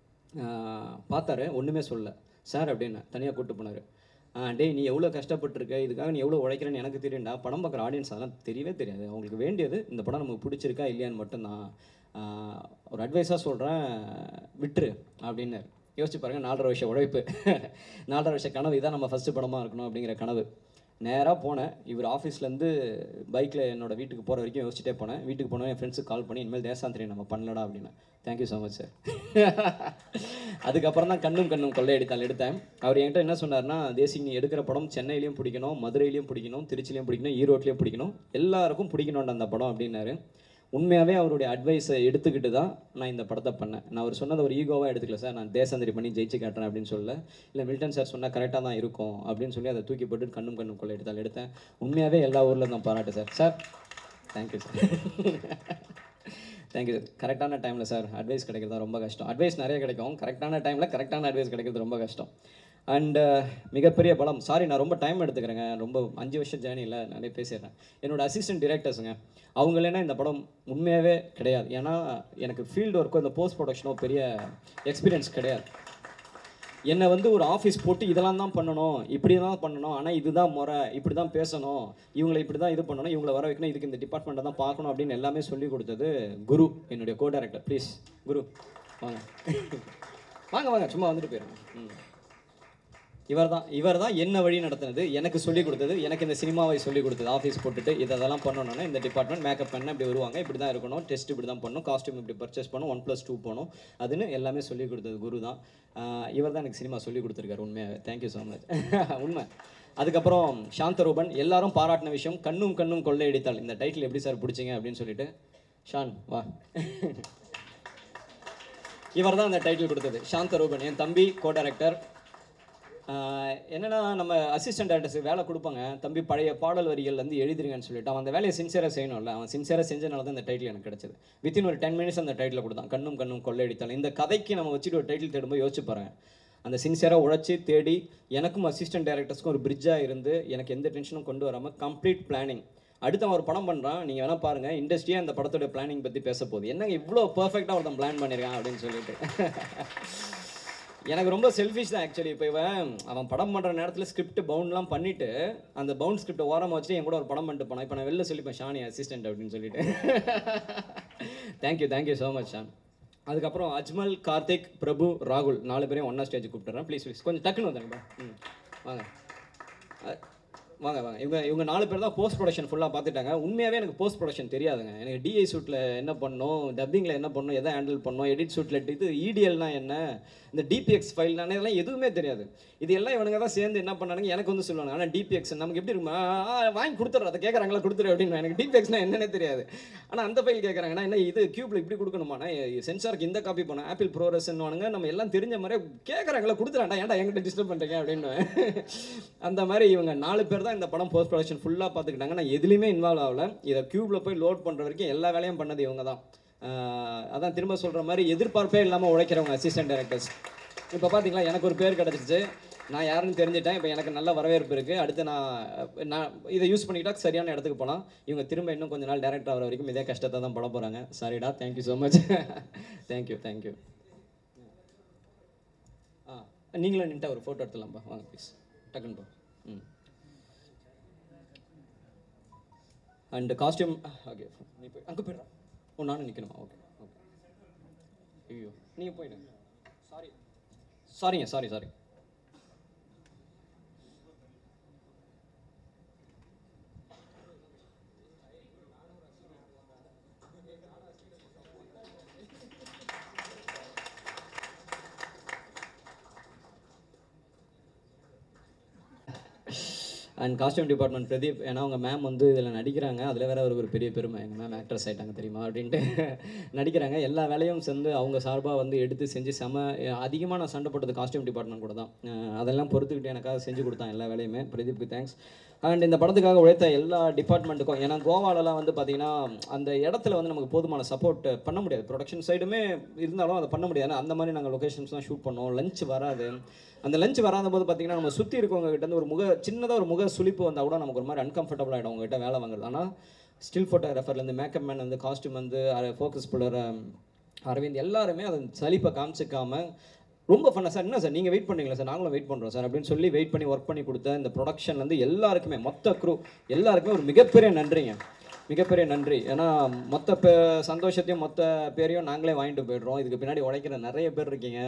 பார்த்தாரு, ஒன்றுமே சொல்லலை. சார் அப்படின்னு தனியாக கூப்பிட்டு போனார். டேய், நீ எவ்வளோ கஷ்டப்பட்டுருக்க, இதுக்காக நீ எவ்வளோ உழைக்கிறேன்னு எனக்கு தெரியும்டா. படம் பார்க்குற ஆடியன்ஸ் அதெல்லாம் தெரியவே தெரியாது. அவங்களுக்கு வேண்டியது இந்த படம் நமக்கு பிடிச்சிருக்கா இல்லையான்னு மட்டும்தான். ஒரு அட்வைஸாக சொல்கிறேன், விட்டுரு அப்படின்னாரு. யோசிச்சு பாருங்கள், 4.5 வருஷம் உழைப்பு, 4.5 வருஷம் கனவு, இதான் நம்ம ஃபஸ்ட்டு படமாக இருக்கணும் அப்படிங்கிற கனவு. நேராக போனேன். இவர் ஆஃபீஸ்லேருந்து பைக்கில் என்னோட வீட்டுக்கு போகிற வரைக்கும் யோசிச்சுட்டே போனேன். வீட்டுக்கு போனேன், என் ஃப்ரெண்ட்ஸுக்கு கால் பண்ணி இனிமேல் தேசாந்திரி நம்ம பண்ணலடா அப்படின்னு. Thank you so much sir. அதுக்கப்புறம் தான் கண்ணும் கண்ணும் கொள்ளையடித்தால் எடுத்தேன். அவர் என்கிட்ட என்ன சொன்னார்னா, தேசிக் நீ எடுக்கிற படம் சென்னையிலையும் பிடிக்கணும், மதுரையிலையும் பிடிக்கணும், திருச்சிலையும் பிடிக்கணும், ஈரோட்லேயும் பிடிக்கணும், எல்லாருக்கும் பிடிக்கணும்டா அந்த படம் அப்படின்னாரு. உண்மையாகவே அவருடைய அட்வைஸை எடுத்துக்கிட்டு தான் நான் இந்த படத்தை பண்ணேன். நான் அவர் சொன்னதை ஒரு ஈகோவாக எடுத்துக்கல சார், நான் தேசாந்திரி பண்ணி ஜெயிச்சு காட்டுறேன் அப்படின்னு சொல்ல, இல்லை மில்டன் சார் சொன்னால் கரெக்டாக தான் இருக்கும் அப்படின்னு சொல்லி அதை தூக்கி போட்டு கண்ணும் கண்ணும் கொள்ளையடித்தால் எடுத்தேன். உண்மையாகவே எல்லா ஊரில் தான் பாராட்டு sir. Sir thank you sir. Thank you sir. கரெக்டான டைமில் சார் அட்வைஸ் கிடைக்கிறது ரொம்ப கஷ்டம். அட்வைஸ் நிறைய கிடைக்கும், கரெக்டான டைமில் கரெக்டான அட்வைஸ் கிடைக்கிறது ரொம்ப கஷ்டம். அண்டு மிகப்பெரிய பலம். சாரி, நான் ரொம்ப டைம் எடுத்துக்கிறேங்க, ரொம்ப 5 வருஷம் ஜேர்னியில் நிறைய பேசிடுறேன். என்னோடய அசிஸ்டன்ட் டிரெக்டர்ஸுங்க, அவங்க இல்லைன்னா இந்த படம் உண்மையாகவே கிடையாது. ஏன்னா எனக்கு ஃபீல்டு ஒர்க்கோ இந்த போஸ்ட் ப்ரொடக்ஷனோ பெரிய எக்ஸ்பீரியன்ஸ் கிடையாது. என்னை வந்து ஒரு ஆஃபீஸ் போட்டு இதெல்லாம் தான் பண்ணணும், இப்படி தான் பண்ணணும், ஆனால் இதுதான் முறை, இப்படி தான் பேசணும், இவங்களை இப்படி தான் இது பண்ணணும், இவங்களை வர வைக்கணும், இதுக்கு இந்த டிபார்ட்மெண்ட்டை தான் பார்க்கணும் அப்படின்னு எல்லாமே சொல்லி கொடுத்தது குரு, என்னுடைய கோ டைரக்டர். ப்ளீஸ் குரு வாங்க வாங்க வாங்க, சும்மா வந்துட்டு போயிருங்க. இவர் தான் என்ன வழி நடத்துனது, எனக்கு சொல்லிக் கொடுத்தது, எனக்கு இந்த சினிமாவை சொல்லிக் கொடுத்தது. ஆஃபீஸ் போட்டுட்டு இதெல்லாம் பண்ணணும்னா இந்த டிபார்ட்மெண்ட் மேக்கப் பண்ண இப்படி வருவாங்க, இப்படி தான் இருக்கணும், டெஸ்ட் இப்படி தான் பண்ணணும், காஸ்ட்யூம் இப்படி பர்ச்சேஸ் பண்ணணும், 1+2 போகணும், அதுன்னு எல்லாமே சொல்லிக் கொடுத்தது குரு தான். இவர் தான் எனக்கு சினிமா சொல்லிக் கொடுத்துருக்காரு. உண்மையாக தேங்க்யூ ஸோ மச். உண்மை. அதுக்கப்புறம் சாந்தரூபன், எல்லாரும் பாராட்டின விஷயம் கண்ணும் கண்ணும் கொள்ளையடித்தால். இந்த டைட்டில் எப்படி சார் பிடிச்சிங்க அப்படின்னு சொல்லிட்டு, ஷான் வா. இவர் தான் அந்த டைட்டில் கொடுத்தது. சாந்தரூபன் என் தம்பி, கோ டைரக்டர். என்னென்னா நம்ம அசிஸ்டன்ட் டேரக்டர்ஸுக்கு வேலை கொடுப்பாங்க, தம்பி பழைய பாடல் வரிகள்லேருந்து எழுதிருங்கன்னு சொல்லிட்டு அவன் அந்த வேலையை சின்சியராக செய்யணும்ல. அவன் சின்சியராக செஞ்சனால தான் இந்த டைட்டில் எனக்கு கிடச்சிது. வித்தின் ஒரு 10 minutes அந்த டைட்டில் கொடுத்தான், கண்ணும் கண்ணும் கொள்ளையடித்தால். இந்த கதைக்கு நம்ம வச்சுட்டு ஒரு டைட்டில் தேடும்போது யோசிச்சு பாருங்க. அந்த சின்சியராக உழைச்சி தேடி எனக்கும் அசிஸ்டன்ட் டேரக்டர்ஸ்க்கும் ஒரு பிரிட்ஜாக இருந்து எனக்கு எந்த டென்ஷனும் கொண்டு வராமல் கம்ப்ளீட் பிளானிங். அடுத்து அவன் ஒரு படம் பண்ணுறான், நீங்கள் வேணால் பாருங்கள், இண்டஸ்ட்ரியாக அந்த படத்தோட பிளானிங் பற்றி பேச போகுது. என்னங்க இவ்வளோ பர்ஃபெக்டாக ஒருத்தன் பிளான் பண்ணியிருக்கான் அப்படின்னு சொல்லிட்டு. எனக்கு ரொம்ப செல்ஃபிஷ் தான் ஆக்சுவலி. இப்போ அவன் படம் பண்ணுற நேரத்தில் ஸ்கிரிப்ட் பவுண்ட்லாம் பண்ணிவிட்டு அந்த பவுண்ட் ஸ்கிரிப்டை ஓரமாக வச்சுட்டு என் கூட ஒரு படம் பண்ணிட்டு போனான். இப்போ நான் வெளில சொல்லிப்பேன் ஷானி அசிஸ்டன்ட் அப்படின்னு சொல்லிட்டு. Thank you so much Shan. அதுக்கப்புறம் அஜ்மல், கார்த்திக், பிரபு, ராகுல் 4 பேரையும் ஒன்றா ஸ்டேஜ் கூப்பிட்டுறேன். ப்ளீஸ் கொஞ்சம் டக்குன்னு வந்துடுங்க. வாங்க வாங்க வாங்க. இவங்க 4 பேர் தான் போஸ்ட் ப்ரொடக்ஷன் ஃபுல்லாக பார்த்துட்டாங்க. உண்மையாகவே எனக்கு போஸ்ட் ப்ரொடக்ஷன் தெரியாதுங்க. எனக்கு டிஐ ஷூட்டில் என்ன பண்ணணும், டப்பிங்கில் என்ன பண்ணணும், எதை ஹேண்டில் பண்ணணும், எடிட் ஷூட்டில் இது இடிஎல்னா என்ன, இந்த டிபிஎக்ஸ் ஃபைல்னானே இதெல்லாம் எதுவுமே தெரியாது. இது எல்லாம் இவனுங்க தான் சேர்ந்து என்ன பண்ணானுங்க எனக்கு வந்து சொல்லுவாங்க. ஆனால் டிபிஎக்ஸ் நமக்கு எப்படி இருக்குமா, வாங்கி கொடுத்துட்றோம், அதை கேட்குறாங்களா கொடுத்துரு அப்படின்னு. எனக்கு டிபிஎக்ஸ்னால் என்னன்னே தெரியாது. ஆனால் அந்த ஃபைல் கேட்குறாங்கன்னா என்ன இது கியூபில் இப்படி கொடுக்கணுமாண்ணா, சென்சாருக்கு இந்த காப்பி பண்ணோம், ஆப்பிள் ப்ரோரஸ்ன்னுவானுங்க. நம்ம எல்லாம் தெரிஞ்ச மாதிரியே கேட்குறாங்களா கொடுத்துறாண்டா, ஏன்டா என்கிட்ட டிஸ்டர்ப் பண்ணுறீங்க அப்படின்னு. அந்த மாதிரி இவங்க 4 பேர் தான் இந்த படம் போஸ்ட் ப்ரொடக்ஷன் ஃபுல்லாக பார்த்துக்கிட்டாங்க. நான் எதுலேயுமே இன்வால்வ் ஆகல. இதை கியூபில் போய் லோட் பண்ணுற வரைக்கும் எல்லா வேலையும் பண்ணது இவங்க தான். அதான் திரும்ப சொல்கிற மாதிரி எதிர்பார்ப்பே இல்லாமல் உழைக்கிறவங்க அசிஸ்டன்ட் டைரக்டர்ஸ். இப்போ பார்த்தீங்களா எனக்கு ஒரு பேர் கிடச்சிச்சு, நான் யாருன்னு தெரிஞ்சிட்டேன். இப்போ எனக்கு நல்ல வரவேற்பு இருக்குது. அடுத்து நான் இதை யூஸ் பண்ணிக்கிட்டா சரியான இடத்துக்கு போகலாம். இவங்க திரும்ப இன்னும் கொஞ்ச நாள் டேரக்டர் ஆகிற வரைக்கும் இதே கஷ்டத்தை தான் பட போகிறாங்க. சாரிடா, தேங்க்யூ ஸோ மச். தேங்க்யூ. நீங்களும் நின்ட்டா ஒரு ஃபோட்டோ எடுத்துலாம்ப்பா, வாங்க ப்ளீஸ் டக்குன்னு போ. அண்ட் காஸ்டியூம் ஓகே, நீ போய் அங்கே போய்டா. நானும் நிற்கணுமா? ஓகே. ஐயோ நீங்கள் போயிடுங்க. Sorry. And costume department Pradeep, ஏன்னா அவங்க மேம் வந்து இதில் நடிக்கிறாங்க. அதில் வேறு ஒரு பெரிய பெருமை, எங்கள் மேம் ஆக்ட்ரஸ் ஆகிட்டாங்க தெரியுமா அப்படின்ட்டு நடிக்கிறாங்க. எல்லா வேலையும் சேர்ந்து அவங்க சார்பாக வந்து எடுத்து செஞ்சு அதிகமாக நான் சண்டை போட்டது காஸ்டியூம் டிபார்ட்மெண்ட் கூட தான். அதெல்லாம் பொறுத்துக்கிட்டு எனக்காக செஞ்சு கொடுத்தான் எல்லா வேலையுமே. பிரதீப்க்கு தேங்க்ஸ். அண்ட் இந்த படத்துக்காக உழைத்த எல்லா டிபார்ட்மெண்ட்டுக்கும். ஏன்னா கோவாலெலாம் வந்து பார்த்திங்கன்னா அந்த இடத்துல வந்து நமக்கு போதுமான சப்போர்ட் பண்ண முடியாது. ப்ரொடக்ஷன் சைடுமே இருந்தாலும் அதை பண்ண முடியாது. அந்த மாதிரி நாங்கள் லொக்கேஷன்ஸ்லாம் ஷூட் பண்ணோம். லஞ்ச் வராது. அந்த லஞ்ச் வராத போது பார்த்திங்கன்னா நம்ம சுற்றி இருக்கவங்க கிட்ட வந்து சின்னதாக ஒரு முக சுளிப்பு வந்தால் கூட நமக்கு ஒரு மாதிரி அன்கம்ஃபர்டபுள் ஆகிடும் அவங்ககிட்ட வேலை வாங்குறது. ஆனால் ஸ்டில் ஃபோட்டோகிராஃபர்லேருந்து மேக்கப் மேன் வந்து காஸ்டியூம் வந்து ஃபோக்கஸ் புல்லர் அரவிந்த் எல்லாருமே அதை சலிப்பை காமிச்சிக்காமல் ரொம்ப ஃபன்னாக சார் என்ன சார் நீங்கள் வெயிட் பண்ணுறீங்களா சார், நாங்களும் வெயிட் பண்ணுறோம் சார் அப்படின்னு சொல்லி வெயிட் பண்ணி ஒர்க் பண்ணி கொடுத்த இந்த ப்ரொடக்ஷன்லேருந்து எல்லாருக்குமே மொத்த க்ரூ எல்லாருக்குமே ஒரு மிகப்பெரிய நன்றிங்க. மிகப்பெரிய நன்றி. ஏன்னா மொத்த சந்தோஷத்தையும் மொத்த பேரையும் நாங்களே வாங்கிட்டு போய்டுறோம். இதுக்கு பின்னாடி உழைக்கிற நிறைய பேர் இருக்கீங்க.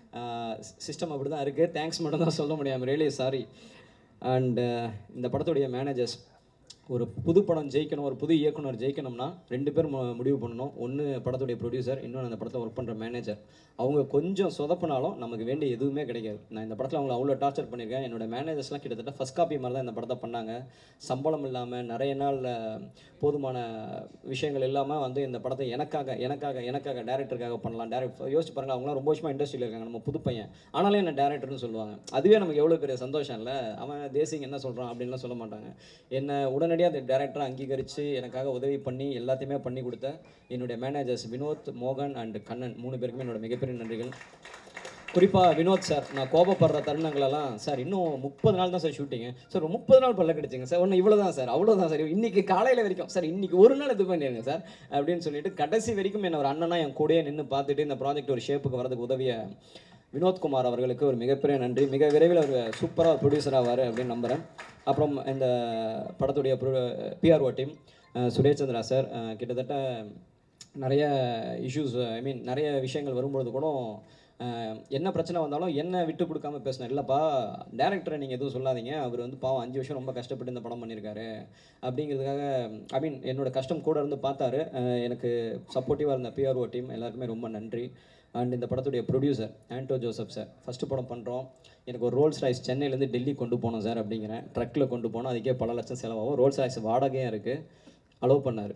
சிஸ்டம் அப்படி தான் இருக்குது. தேங்க்ஸ் மட்டும் தான் சொல்ல முடியாமல், ரியலி சாரி. அண்டு இந்த படத்துடைய மேனேஜர்ஸ், ஒரு புது படம் ஜெயிக்கணும், ஒரு புது இயக்குனர் ஜெயிக்கணும்னா 2 பேர் முடிவு பண்ணணும். ஒன்று படத்துடைய ப்ரொடியூசர், இன்னொன்று அந்த படத்தை ஒர்க் பண்ணுற மேனேஜர். அவங்க கொஞ்சம் சொதப்பினாலும் நமக்கு வேண்டிய எதுவுமே கிடைக்காது. நான் இந்த படத்தில் அவங்களை அவ்வளோ டார்ச்சர் பண்ணியிருக்கேன். என்னோட மேனேஜர்ஸ்லாம் கிட்டத்தட்ட ஃபஸ்ட் காப்பி மாதிரி தான் இந்த படத்தை பண்ணாங்க. சம்பளம் இல்லாமல் நிறைய நாள் போதுமான விஷயங்கள் இல்லாமல் வந்து இந்த படத்தை எனக்காக டேரக்டருக்காக பண்ணலாம். யோசிச்சு பாருங்கள், அவங்களாம் ரொம்ப வருஷமாக இண்டஸ்ட்ரியில் இருக்காங்க. நம்ம புது பையன் ஆனாலும் என்ன டேரக்டர்னு சொல்லுவாங்க. அதுவே நமக்கு எவ்வளோ பெரிய சந்தோஷம் இல்லை. அவன் தேசிங் என்ன சொல்கிறான் அப்படின்லாம் சொல்ல மாட்டாங்க. என்னை உடனடியாக அந்த டேரக்டரை அங்கீகரித்து எனக்காக உதவி பண்ணி எல்லாத்தையுமே பண்ணி கொடுத்த என்னுடைய மேனேஜர்ஸ் வினோத், மோகன் அண்ட் கண்ணன் 3 பேருக்குமே என்னோட மிகப்பெரிய நன்றிகள். குறிப்பாக வினோத் சார், நான் கோபப்படுற தருணங்களெல்லாம், சார் இன்னும் 30 நாள் தான் சார் ஷூட்டிங்கு சார், 30 நாள் பல்ல கிடைச்சிங்க சார், ஒன்று இவ்வளோ தான் சார், அவ்வளோதான் சார், இன்றைக்கி காலையில் வரைக்கும் சார், இன்றைக்கி ஒரு நாள் இது பண்ணிடுங்க சார் அப்படின்னு சொல்லிட்டு கடைசி வரைக்கும் என்ன ஒரு அண்ணனா என் கூடயே நின்று பார்த்துட்டு இந்த ப்ராஜெக்ட் ஒரு ஷேப்புக்கு வரதுக்கு உதவிய வினோத்குமார் அவர்களுக்கு ஒரு மிகப்பெரிய நன்றி. மிக விரைவில் அவர் சூப்பராக சுரேஷ் ஆவார் அப்படின்னு நம்புகிறேன். அப்புறம் இந்த படத்துடைய PRO team, Suresh Chandra sir, கிட்டத்தட்ட நிறைய இஷ்யூஸ் நிறைய விஷயங்கள் வரும்பொழுது கூட என்ன பிரச்சனை வந்தாலும் என்ன விட்டு கொடுக்காம பேசினேன். இல்லைப்பா டேரக்டரை நீங்கள் எதுவும் சொல்லாதீங்க, அவர் வந்து பாவம் 5 வருஷம் ரொம்ப கஷ்டப்பட்டு இந்த படம் பண்ணியிருக்காரு அப்படிங்கிறதுக்காக என்னோடய கஷ்டம் கூட இருந்து பார்த்தாரு. எனக்கு சப்போர்ட்டிவாக இருந்த பிஆர்ஓ டீம் எல்லாருக்குமே ரொம்ப நன்றி. அண்ட் இந்த படத்துடைய producer Anto Joseph sir, first படம் பண்ணுறோம், எனக்கு ஒரு ரோல்ஸ் ராய்ஸ் சென்னையிலேருந்து டெல்லி கொண்டு போனோம் சார் அப்படிங்கிறேன். ட்ரக்கில் கொண்டு போனோம், அதுக்கே பல லட்சம் செலவாகும். ரோல்ஸ் ராய்ஸ் வாடகையும் இருக்குது, அலோவ் பண்ணார்.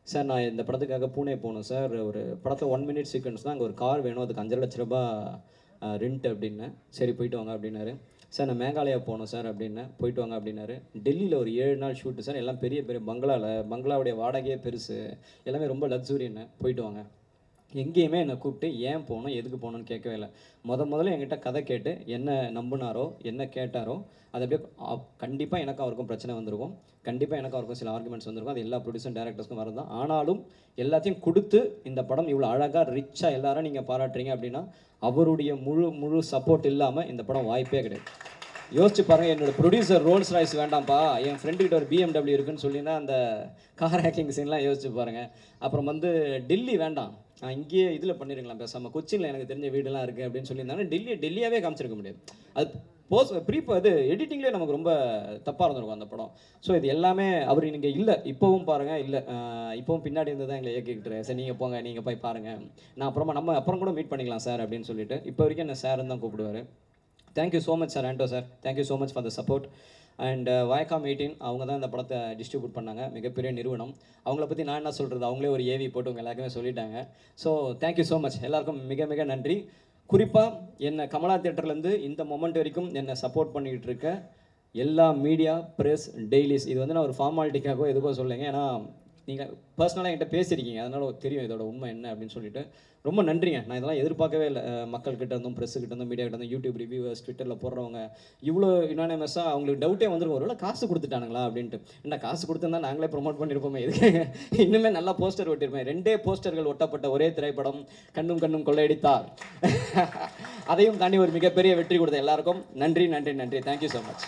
சார் நான் இந்த படத்துக்காக பூனே போகணும் சார், ஒரு படத்தை 1 minute சீக்வன்ஸ் தான், அங்கே ஒரு கார் வேணும், அதுக்கு 5 லட்ச ரூபாய் ரெண்ட் அப்படின்னு. சரி போயிட்டு வாங்க அப்படின்னாரு. சார் நான் மேகாலயா போகணும் சார் அப்படின்னேன். போயிட்டு வாங்க அப்படின்னாரு. டெல்லியில் ஒரு 7 நாள் ஷூட்டு சார், எல்லாம் பெரிய பெரிய பங்களாவுடைய வாடகையே பெருசு, எல்லாமே ரொம்ப லக்ஸுரின்னு. போயிட்டு வாங்க. எங்கேயுமே என்னை கூப்பிட்டு ஏன் போகணும் எதுக்கு போகணுன்னு கேட்கவே இல்லை. முதல்ல என்கிட்ட கதை கேட்டு என்ன நம்பினாரோ என்ன கேட்டாரோ அது அப்படியே கண்டிப்பாக எனக்கு அவருக்கும் பிரச்சனை வந்திருக்கும், கண்டிப்பாக எனக்கு அவருக்கும் சில ஆர்குமெண்ட்ஸ் வந்திருக்கும். அது எல்லா ப்ரொடியூசர் டேரக்டர்ஸ்க்கும் வரது தான். ஆனாலும் எல்லாத்தையும் கொடுத்து இந்த படம் இவ்வளோ அழகாக ரிச்சாக எல்லாரும் நீங்கள் பாராட்டுறீங்க அப்படின்னா அவருடைய முழு சப்போர்ட் இல்லாமல் இந்த படம் வாய்ப்பே கிடையாது. யோசிச்சு பாருங்கள், என்னோட ப்ரொடியூசர் ரோல்ஸ் ராய்ஸ் வேண்டாம்ப்பா, என் ஃப்ரெண்டுக்கிட்ட ஒரு BMW இருக்குன்னு சொல்லினா அந்த கார் ஹேக்கிங் சீன்லாம் யோசிச்சு பாருங்கள். அப்புறம் வந்து டெல்லி வேண்டாம், இங்கேயே இதில் பண்ணிருக்கலாம் பேசாமல், கொச்சினில் எனக்கு தெரிஞ்ச வீடெல்லாம் இருக்குது அப்படின்னு சொல்லியிருந்தாங்கன்னா டெல்லியாகவே காமிச்சிருக்க முடியாது. அது அது எடிட்டிங்லேயே நமக்கு ரொம்ப தப்பாக இருந்திருக்கும் அந்த படம். ஸோ இது எல்லாமே அவர் நீங்கள் இல்லை இப்போவும் பாருங்கள், இல்லை இப்போவும் பின்னாடி இருந்து தான் எங்களை இயக்கிக்கிட்டு, சரி நீங்கள் போங்க நீங்கள் போய் பாருங்கள், நான் அப்புறம் கூட மீட் பண்ணிக்கலாம் சார் அப்படின்னு சொல்லிட்டு இப்போ வரைக்கும் என்ன சார்ன்னு தான் கூப்பிடுவார். Thank you so much sir, Anto sir, thank you so much for the support. And Viacom 18 அவங்க தான் இந்த படத்தை டிஸ்ட்ரிபியூட் பண்ணாங்க, மிகப்பெரிய நிறுவனம். அவங்கள பற்றி நான் என்ன சொல்கிறது, அவங்களே ஒரு ஏவி போட்டு உங்கள் எல்லாருக்குமே சொல்லிட்டாங்க. ஸோ தேங்க்யூ ஸோ மச், எல்லாருக்கும் மிக மிக நன்றி. குறிப்பாக என்னை கமலா தியேட்டர்லேருந்து இந்த மொமெண்ட் வரைக்கும் என்னை சப்போர்ட் பண்ணிக்கிட்டு இருக்க எல்லா மீடியா ப்ரெஸ் டெய்லிஸ், இது வந்து நான் ஒரு ஃபார்மாலிட்டிக்காகவோ எதுக்கோ சொல்லுங்க, ஏன்னா நீங்கள் பர்சனலாக என்கிட்ட பேசியிருக்கீங்க, அதனால் தெரியும் இதோட உண்மை என்ன அப்படின்னு சொல்லிட்டு ரொம்ப நன்றிங்க. நான் இதெல்லாம் எதிர்பார்க்கவே இல்லை. மக்கள்கிட்ட இருந்தும் ப்ரெஸ்ஸுக்கிட்ட இருந்தும் மீடியா கிட்ட இருந்தும் யூடியூப் ரிவ்யூவர்ஸ் ட்விட்டரில் போடுறவங்க இவ்வளோ யுனானிமஸாக அவங்களுக்கு டவுட்டே வந்துருக்கும், ஒருவேளை காசு கொடுத்துட்டானுங்களா அப்படின்ட்டு. என்ன காசு கொடுத்துருந்தா நாங்களே ப்ரொமோட் பண்ணியிருப்போமே, எதுக்கு இன்னுமே நல்லா போஸ்டர் ஒட்டியிருப்பேன். 2 போஸ்டர்கள் ஒட்டப்பட்ட ஒரே திரைப்படம் கண்ணும் கண்ணும் கொள்ளையடித்தால். அதையும் தாண்டி ஒரு மிகப்பெரிய வெற்றி கொடுத்த எல்லாருக்கும் நன்றி நன்றி நன்றி. Thank you so much.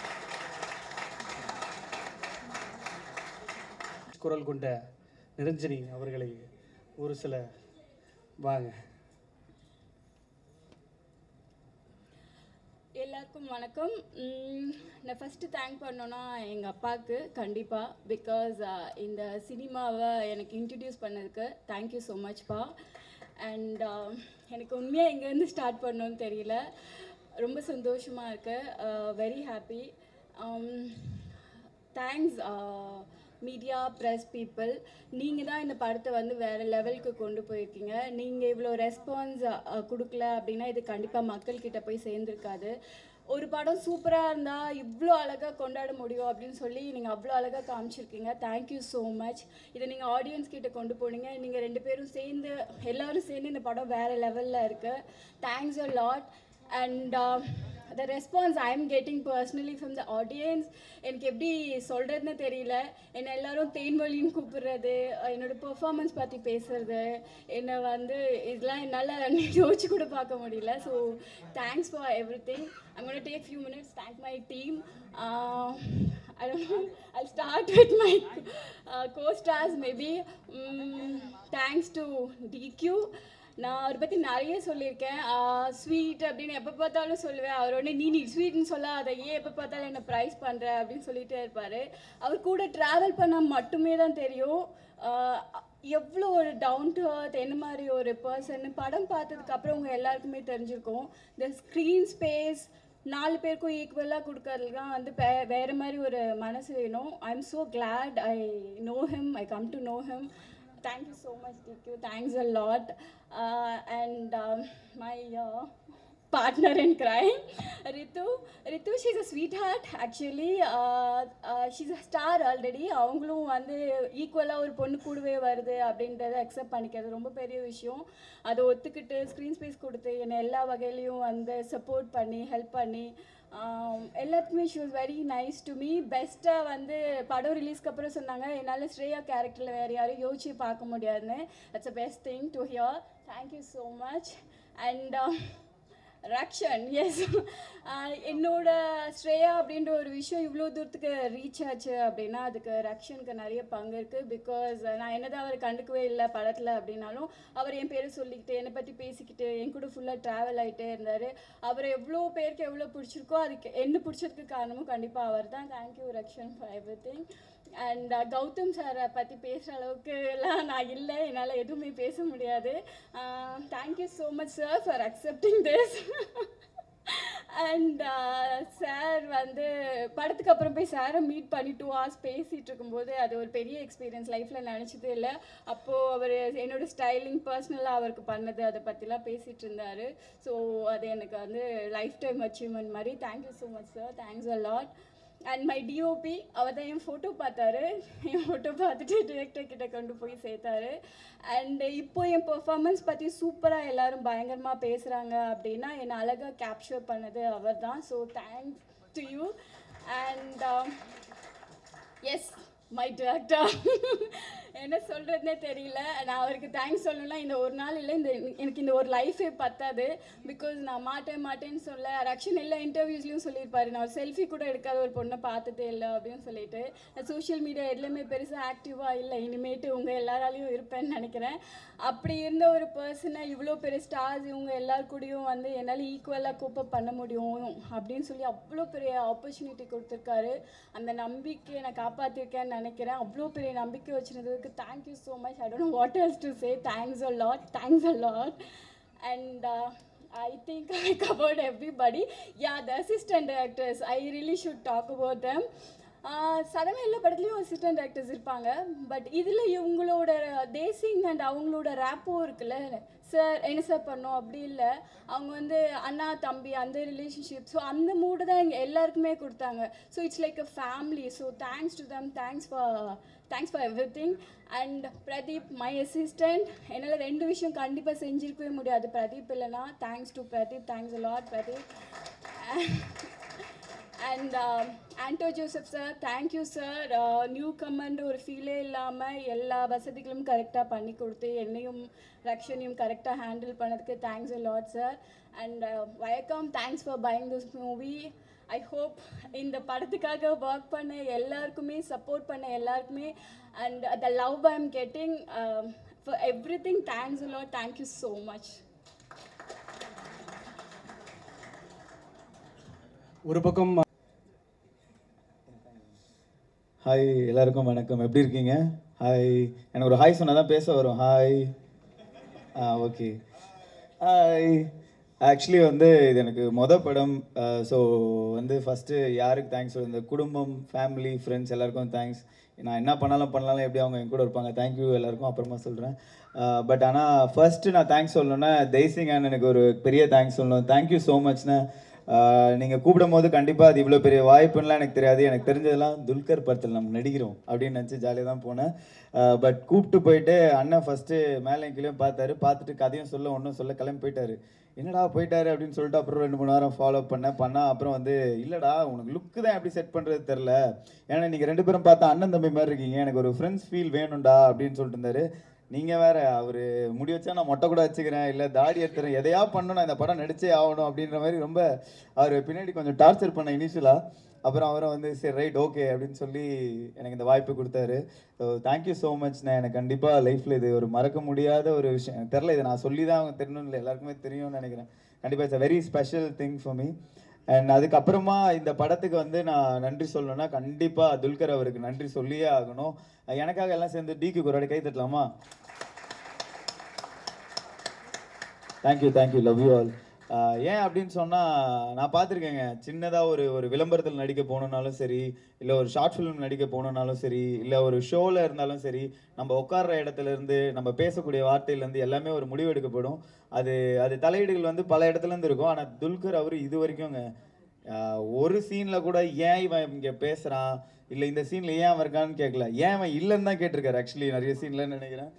குரல் கொண்ட நிரஞ்சனி அவர்களை ஒரு சில வாங்க. எல்லாருக்கும் வணக்கம். நான் ஃபஸ்ட்டு தேங்க் பண்ணோன்னா எங்கள் அப்பாவுக்கு கண்டிப்பாக, பிகாஸ் இந்த சினிமாவை எனக்கு இன்ட்ரடியூஸ் பண்ணதுக்கு தேங்க்யூ ஸோ மச்ப்பா. அண்ட் எனக்கு உண்மையாக எங்கேருந்து ஸ்டார்ட் பண்ணணும்னு தெரியல, ரொம்ப சந்தோஷமாக இருக்கு, very happy. Thanks media press people, நீங்கள் தான் இந்த படத்தை வந்து வேறு லெவலுக்கு கொண்டு போயிருக்கீங்க. நீங்கள் இவ்வளோ ரெஸ்பான்ஸ் கொடுக்கல அப்படின்னா இது கண்டிப்பாக மக்கள்கிட்ட போய் சேர்ந்துருக்காது. ஒரு படம் சூப்பராக இருந்தால் இவ்வளோ அழகாக கொண்டாட முடியும் அப்படின்னு சொல்லி நீங்கள் அவ்வளோ அழகாக காமிச்சிருக்கீங்க. Thank you so much. இதை நீங்கள் ஆடியன்ஸ் கிட்ட கொண்டு போனீங்க. நீங்கள் 2 பேரும் சேர்ந்து எல்லோரும் சேர்ந்து இந்த படம் வேறு லெவலில் இருக்குது. Thanks a lot. And the response I am getting personally from the audience, எனக்கு எப்படி சொல்கிறதுன்னு தெரியல. என்னை எல்லோரும் தேன்மொழின்னு கூப்பிடுறது, என்னோடய பெர்ஃபார்மன்ஸ் பற்றி பேசுகிறது, என்னை வந்து இதெல்லாம் என்னால் யோசிச்சு கூட பார்க்க முடியல. So thanks for everything. I'm going to take few minutes, thank my team. I don't know, I'll start with my co-stars maybe. Thanks to DQ. நான் அவரை பற்றி நிறைய சொல்லியிருக்கேன். ஸ்வீட் அப்படின்னு எப்போ பார்த்தாலும் சொல்லுவேன். அவரோட நீ ஸ்வீட்னு சொல்ல அதை ஏன் எப்போ பார்த்தாலும் என்னை ப்ரைஸ் பண்ணுற அப்படின்னு சொல்லிகிட்டே இருப்பார். அவர் கூட ட்ராவல் பண்ணால் மட்டுமே தான் தெரியும் எவ்வளோ ஒரு டவுன் டு அர்த், என்ன மாதிரி ஒரு பர்சன். படம் பார்த்ததுக்கப்புறம் உங்கள் எல்லாருக்குமே தெரிஞ்சிருக்கும். இந்த ஸ்க்ரீன் ஸ்பேஸ் 4 பேருக்கும் ஈக்குவலாக கொடுக்கறதுக்கு தான் வந்து வேறு மாதிரி ஒரு மனசு வேணும். I am so glad I know him, I come to know him. Thank you so much, DQ. Thanks a lot. And my partner in crime, Ritu, she's a sweetheart actually. She's a star already. அவங்களும் வந்து ஈக்குவலாக ஒரு பொண்ணு கூடவே வருது அப்படின்றத accept பண்ணிக்கிறது ரொம்ப பெரிய விஷயம். அதை ஒத்துக்கிட்டு ஸ்க்ரீன் ஸ்பேஸ் கொடுத்து என்னை எல்லா வகையிலையும் வந்து சப்போர்ட் பண்ணி ஹெல்ப் பண்ணி எல்லாத்துக்குமே she was very nice to me. பெஸ்ட்டாக வந்து படம் ரிலீஸ்க்கு அப்புறம் சொன்னாங்க என்னால் ஸ்ரேயா கேரக்டரில் வேறு யாரும் யோசிச்சு பார்க்க முடியாதுன்னு. That's a best thing to hear. Thank you so much. And Rakshan, yes, என்னோட ஸ்ரேயா அப்படின்ற ஒரு விஷயம் இவ்வளோ தூரத்துக்கு ரீச் ஆச்சு அப்படின்னா அதுக்கு ரக்ஷனுக்கு நிறைய பங்கு இருக்குது. பிகாஸ் நான் என்னதான் அவர் கண்டுக்கவே இல்லை படத்தில் அப்படின்னாலும் அவர் என் பேரை சொல்லிக்கிட்டு என்னை பற்றி பேசிக்கிட்டு என் கூட ஃபுல்லாக ட்ராவல் ஆகிட்டே இருந்தார். அவரை எவ்வளோ பேருக்கு எவ்வளோ பிடிச்சிருக்கோ அதுக்கு என்ன பிடிச்சதுக்கு காரணமும் கண்டிப்பாக அவர் தான். Thank you Rakshan for everything. அண்ட் கௌதம் சாரை பற்றி பேசுகிற அளவுக்கு எல்லாம் நான் இல்லை, என்னால் எதுவுமே பேச முடியாது. Thank you so much sir for accepting this. And sir வந்து படத்துக்கு அப்புறம் போய் சாரை மீட் பண்ணி 2 hours பேசிகிட்டு இருக்கும்போது அது ஒரு பெரிய எக்ஸ்பீரியன்ஸ், லைஃப்பில் நினச்சதே இல்லை. அப்போது அவர் என்னோட ஸ்டைலிங் பர்சனலாக அவருக்கு பண்ணது அதை பற்றிலாம் பேசிகிட்டு இருந்தார். ஸோ அது எனக்கு வந்து லைஃப் டைம் அச்சீவ்மெண்ட் மாதிரி. Thank you so much sir, thanks a lot. And my DOP அவர் தான் என் ஃபோட்டோ பார்த்தாரு, என் ஃபோட்டோ பார்த்துட்டு டிரெக்டர் கிட்ட கொண்டு போய் சேர்த்தாரு. அண்ட் இப்போ என் பெர்ஃபார்மன்ஸ் பற்றி சூப்பராக எல்லோரும் பயங்கரமாக பேசுகிறாங்க அப்படின்னா என்னை அழகாக கேப்சர் பண்ணது அவர் தான். So thanks to you. And yes my director என்ன சொல்கிறதுனே தெரியல. நான் அவருக்கு தேங்க்ஸ் சொல்லணும்னா இந்த ஒரு நாள் இல்லை, எனக்கு இந்த ஒரு லைஃபே பத்தாது. பிகாஸ் நான் மாட்டேன்னு சொல்ல ரக்ஷன் எல்லா இன்டர்வியூஸ்லையும் சொல்லியிருப்பாரு, நான் ஒரு செல்ஃபி கூட எடுக்காத ஒரு பொண்ணை பார்த்ததே இல்லை அப்படின்னு சொல்லிட்டு. நான் சோஷியல் மீடியா எதுலையுமே பெருசாக ஆக்டிவாக இல்லை, இனிமேட்டு உங்கள் எல்லாராலையும் இருப்பேன்னு நினைக்கிறேன். அப்படி இருந்த ஒரு பர்சனை இவ்வளோ பெரிய ஸ்டார்ஸ் இவங்க எல்லாருக்கூடையும் வந்து என்னால் ஈக்குவலாக கோப்பப் பண்ண முடியும் அப்படின்னு சொல்லி அவ்வளோ பெரிய ஆப்பர்ச்சுனிட்டி கொடுத்துருக்காரு. அந்த நம்பிக்கையை நான் காப்பாற்றிருக்கேன்னு நினைக்கிறேன். அவ்வளோ பெரிய நம்பிக்கை வச்சுருந்ததுக்கு thank you so much. I don't know what else to say. Thanks a lot. And I think I covered everybody. Yeah, the assistant directors, I really should talk about them. சடனாக எல்லா படத்துலையும் அசிஸ்டன்ட் டேரக்டர்ஸ் இருப்பாங்க. But இதில் இவங்களோட Desingh and அவங்களோட rapport இருக்குல்ல, sir என்ன sir பண்ணோம் அப்படி இல்லை, அவங்க வந்து அண்ணா தம்பி அந்த ரிலேஷன்ஷிப். ஸோ அந்த மூடு தான் எங்கள் எல்லாருக்குமே கொடுத்தாங்க. So it's like a family. So thanks to them, thanks for everything. And Pradeep my assistant, என்னால் 2 விஷயம் கண்டிப்பாக செஞ்சுருக்கவே முடியாது பிரதீப் இல்லைனா. Thanks to Pradeep, thanks a lot Pradeep. And Anto Joseph sir, thank you sir. New comment ஒரு ஃபீலே இல்லாமல் எல்லா வசதிகளும் கரெக்டாக பண்ணி கொடுத்து என்னையும் ரக்ஷனையும் கரெக்டாக ஹேண்டில் பண்ணதுக்கு thanks a lot sir. And வணக்கம், thanks for buying this movie. I hope இந்த படத்துக்காக ஒர்க் பண்ண எல்லாருக்குமே, சப்போர்ட் பண்ண எல்லாருக்குமே, and the love I am getting for everything, thanks a lot. Thank you so much. ஒரு பக்கம் ஹாய் எல்லாருக்கும் வணக்கம், எப்படி இருக்கீங்க? ஹாய், எனக்கு ஒரு ஹாய் சொன்னால் தான் பேச வரும். Hi, okay. ஹாய், ஆக்சுவலி வந்து இது எனக்கு படம். ஸோ வந்து ஃபஸ்ட்டு யாருக்கு தேங்க்ஸ், இந்த குடும்பம், ஃபேமிலி, ஃப்ரெண்ட்ஸ் எல்லாருக்கும் தேங்க்ஸ். நான் என்ன பண்ணாலும் எப்படி அவங்க என் கூட இருப்பாங்க. தேங்க்யூ எல்லாருக்கும், அப்புறமா சொல்கிறேன். பட் ஆனால் ஃபஸ்ட்டு நான் தேங்க்ஸ் சொல்லணுன்னா தேசிங் எனக்கு ஒரு பெரிய தேங்க்ஸ் சொல்லணும். தேங்க்யூ ஸோ மச்ண்ணே. நீங்கள் கூப்பிடும் போது கண்டிப்பாக அது இவ்வளோ பெரிய வாய்ப்புன்னெலாம் எனக்கு தெரியாது. எனக்கு தெரிஞ்சதெல்லாம் துல்கர் படத்தில் நம்ம நடிக்கிறோம் அப்படின்னு நினச்சி ஜாலியாக தான் போனேன். பட் கூப்பிட்டு போயிட்டு அண்ணன் ஃபஸ்ட்டு மேலே கீழேயும் பார்த்துட்டு கதையும் ஒன்றும் சொல்ல கிளம்பி போயிட்டாரு. என்னடா போயிட்டாரு அப்படின்னு சொல்லிட்டு அப்புறம் 2-3 வாரம் ஃபாலோ பண்ணால் அப்புறம் வந்து இல்லைடா உனக்கு லுக்கு தான் எப்படி செட் பண்ணுறது தெரில, ஏன்னா நீங்கள் 2 பேரும் பார்த்தா அண்ணன் தம்பி மாதிரி இருக்கீங்க, எனக்கு ஒரு ஃப்ரெண்ட்ஸ் ஃபீல் வேணும்டா அப்படின்னு சொல்லிட்டு இருந்தாரு. நீங்கள் வேறு அவர் முடி வச்சா நான் மொட்டை கூட வச்சுக்கிறேன், இல்லை தாடி எடுத்துறேன், எதையா பண்ணணும், நான் இந்த படம் நடிச்சே ஆகணும் அப்படின்ற மாதிரி ரொம்ப அவர் பின்னாடி கொஞ்சம் டார்ச்சர் பண்ண இனிஷியலாக. அப்புறம் அவரை வந்து சரி ரைட் ஓகே அப்படின்னு சொல்லி எனக்கு இந்த வாய்ப்பு கொடுத்தாரு. ஸோ தேங்க்யூ ஸோ மச்ண்ணே. எனக்கு கண்டிப்பாக லைஃப்பில் இது ஒரு மறக்க முடியாத ஒரு விஷயம். எனக்கு தெரில, இதை நான் சொல்லி தான் அவங்க தெரியணும் இல்லை, எல்லாருக்குமே தெரியும்னு நினைக்கிறேன். கண்டிப்பாக it's a very special thing for me. And அதுக்கப்புறமா இந்த படத்துக்கு வந்து நான் நன்றி சொல்லணும்னா கண்டிப்பாக துல்கர் அவருக்கு நன்றி சொல்லியே ஆகணும். எனக்காக எல்லாம் சேர்ந்து டிக்கு ஒரு கை தட்டலாமா? Thank you, love you all. ஏன் அப்படின்னு சொன்னால் நான் பார்த்துருக்கேங்க, சின்னதாக ஒரு விளம்பரத்தில் நடிக்க போகணுன்னாலும் சரி, இல்லை ஒரு ஷார்ட் ஃபிலிம் நடிக்க போகணுன்னாலும் சரி, இல்லை ஒரு ஷோவில் இருந்தாலும் சரி, நம்ம உட்கார்ற இடத்துலேருந்து நம்ம பேசக்கூடிய வார்த்தையிலேருந்து எல்லாமே ஒரு முடிவு எடுக்கப்படும். அது தலையீடுகள் வந்து பல இடத்துலேருந்து இருக்கும். ஆனால் துல்கர் அவர் இது வரைக்கும்ங்க ஒரு சீனில் கூட ஏன் இவன் இங்கே பேசுகிறான், இல்லை இந்த சீனில் ஏன் அவன் இருக்கான்னு கேட்கல, ஏன் அவன் இல்லைன்னு தான் கேட்டிருக்காரு. ஆக்சுவலி நிறைய சீன்லன்னு நினைக்கிறேன்.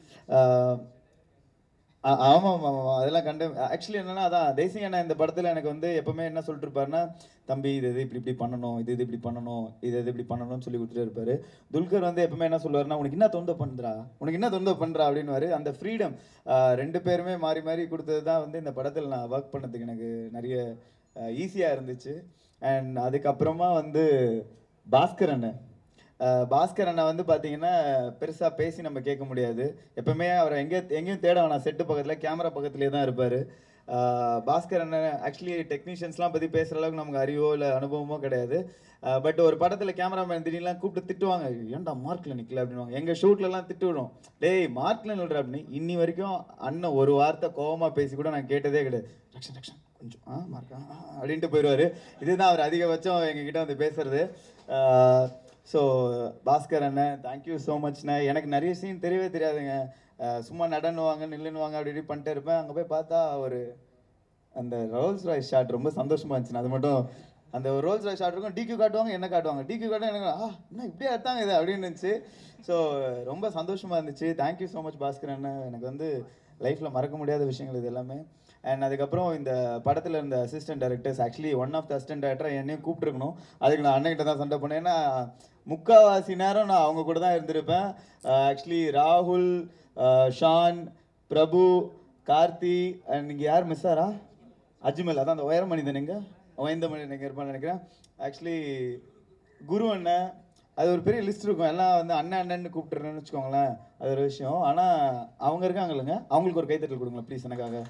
ஆமாம், அதெல்லாம் ஆக்சுவலி என்னன்னா அதான் தேசிங் அண்ணா இந்த படத்தில் எனக்கு வந்து எப்பவுமே என்ன சொல்லிட்டு இருப்பாருன்னா, தம்பி இது இப்படி பண்ணணும், இது இப்படி பண்ணணும், இது இப்படி பண்ணணும்னு சொல்லி கொடுத்துட்டு இருப்பாரு. துல்கர் வந்து எப்பவுமே என்ன சொல்லுவாருன்னா, உனக்கு என்ன தொந்த பண்ணுறா அப்படின்னுவாரு. அந்த ஃப்ரீடம் 2 பேருமே மாறி கொடுத்தது தான் வந்து இந்த படத்தில் நான் ஒர்க் பண்ணதுக்கு எனக்கு நிறைய ஈஸியாக இருந்துச்சு. அண்ட் அதுக்கப்புறமா வந்து பாஸ்கர் அண்ணன் வந்து பார்த்தீங்கன்னா பெருசாக பேசி நம்ம கேட்க முடியாது. எப்பவுமே அவர் எங்கேயும் தேட வேணாம், செட்டு பக்கத்தில் கேமரா பக்கத்துலேயே தான் இருப்பார். பாஸ்கர் அண்ணன் ஆக்சுவலி டெக்னீஷியன்ஸ்லாம் பற்றி பேசுகிற அளவுக்கு நமக்கு அறிவோ இல்லை அனுபவமோ கிடையாது. பட் ஒரு படத்தில் கேமராமேன் திடீர்லாம் கூப்பிட்டு திட்டுவாங்க, ஏன்டா மார்க்கில் நிற்கல அப்படின்வாங்க. எங்கள் ஷூட்லலாம் திட்டு விடும், டேய் மார்க்கில் நில்ற அப்படின்னு. இன்னி வரைக்கும் அண்ணன் ஒரு வார்த்தை கோவமாக பேசி கூட நான் கேட்டதே கிடையாது. ரக்ஷன் கொஞ்சம் மார்க்கா அப்படின்ட்டு போயிடுவார். இதுதான் அவர் அதிகபட்சம் எங்ககிட்ட வந்து பேசுறது. ஸோ பாஸ்கர் அண்ணன் தேங்க்யூ ஸோ மச்ண்ணே. எனக்கு நிறைய சீன் தெரியவே தெரியாதுங்க. சும்மா நடன்னுவாங்க நில்லுன்னுவாங்க அப்படி இப்படி பண்ணிட்டே இருப்பேன். அங்கே போய் பார்த்தா ஒரு அந்த ரோல்ஸ் ராய்ஸ் ஷாட் ரொம்ப சந்தோஷமா இருந்துச்சுண்ணே. அது மட்டும் அந்த ரோல்ஸ் ராய்ஸ் ஷாட் இருக்கும், டிக்யூ காட்டுவாங்க, என்ன காட்டுவாங்க, டிக்யூ காட்டுவாங்க, எனக்கு என்ன இப்படியே எடுத்தாங்க இது அப்படின்னு இருந்துச்சு. ஸோ ரொம்ப சந்தோஷமாக இருந்துச்சு. தேங்க்யூ ஸோ மச் பாஸ்கர் அண்ணன். எனக்கு வந்து லைஃப்பில் மறக்க முடியாத விஷயங்கள் இது எல்லாமே. அண்ட் அதுக்கப்புறம் இந்த படத்தில் இருந்த assistant directors, actually one of the assistant டைரக்டரை என்னையும் கூப்பிட்டுருக்கணும். அதுக்கு நான் அண்ணன்கிட்ட தான் சண்டை பண்ணேன். ஏன்னா முக்கால்வாசி நேரம் நான் அவங்க கூட தான் இருந்திருப்பேன். ஆக்சுவலி ராகுல், ஷான், பிரபு, கார்த்தி அண்ட் நீங்கள் யார் மிஸ் ஆரா? அஜ்மல், அதான் அந்த உயர மனிதன் உயர்ந்த மனிதன் எங்கே இருப்பான்னு நினைக்கிறேன். ஆக்சுவலி குரு அண்ணன், அது ஒரு பெரிய லிஸ்ட் இருக்கும். எல்லாம் வந்து அண்ணன் அண்ணன்னு கூப்பிட்டுறேன்னு வச்சுக்கோங்களேன், அது ஒரு விஷயம். ஆனால் அவங்க இருக்காங்க இல்லைங்க, அவங்களுக்கு ஒரு கைத்தட்டல் கொடுங்களேன் ப்ளீஸ் எனக்காக.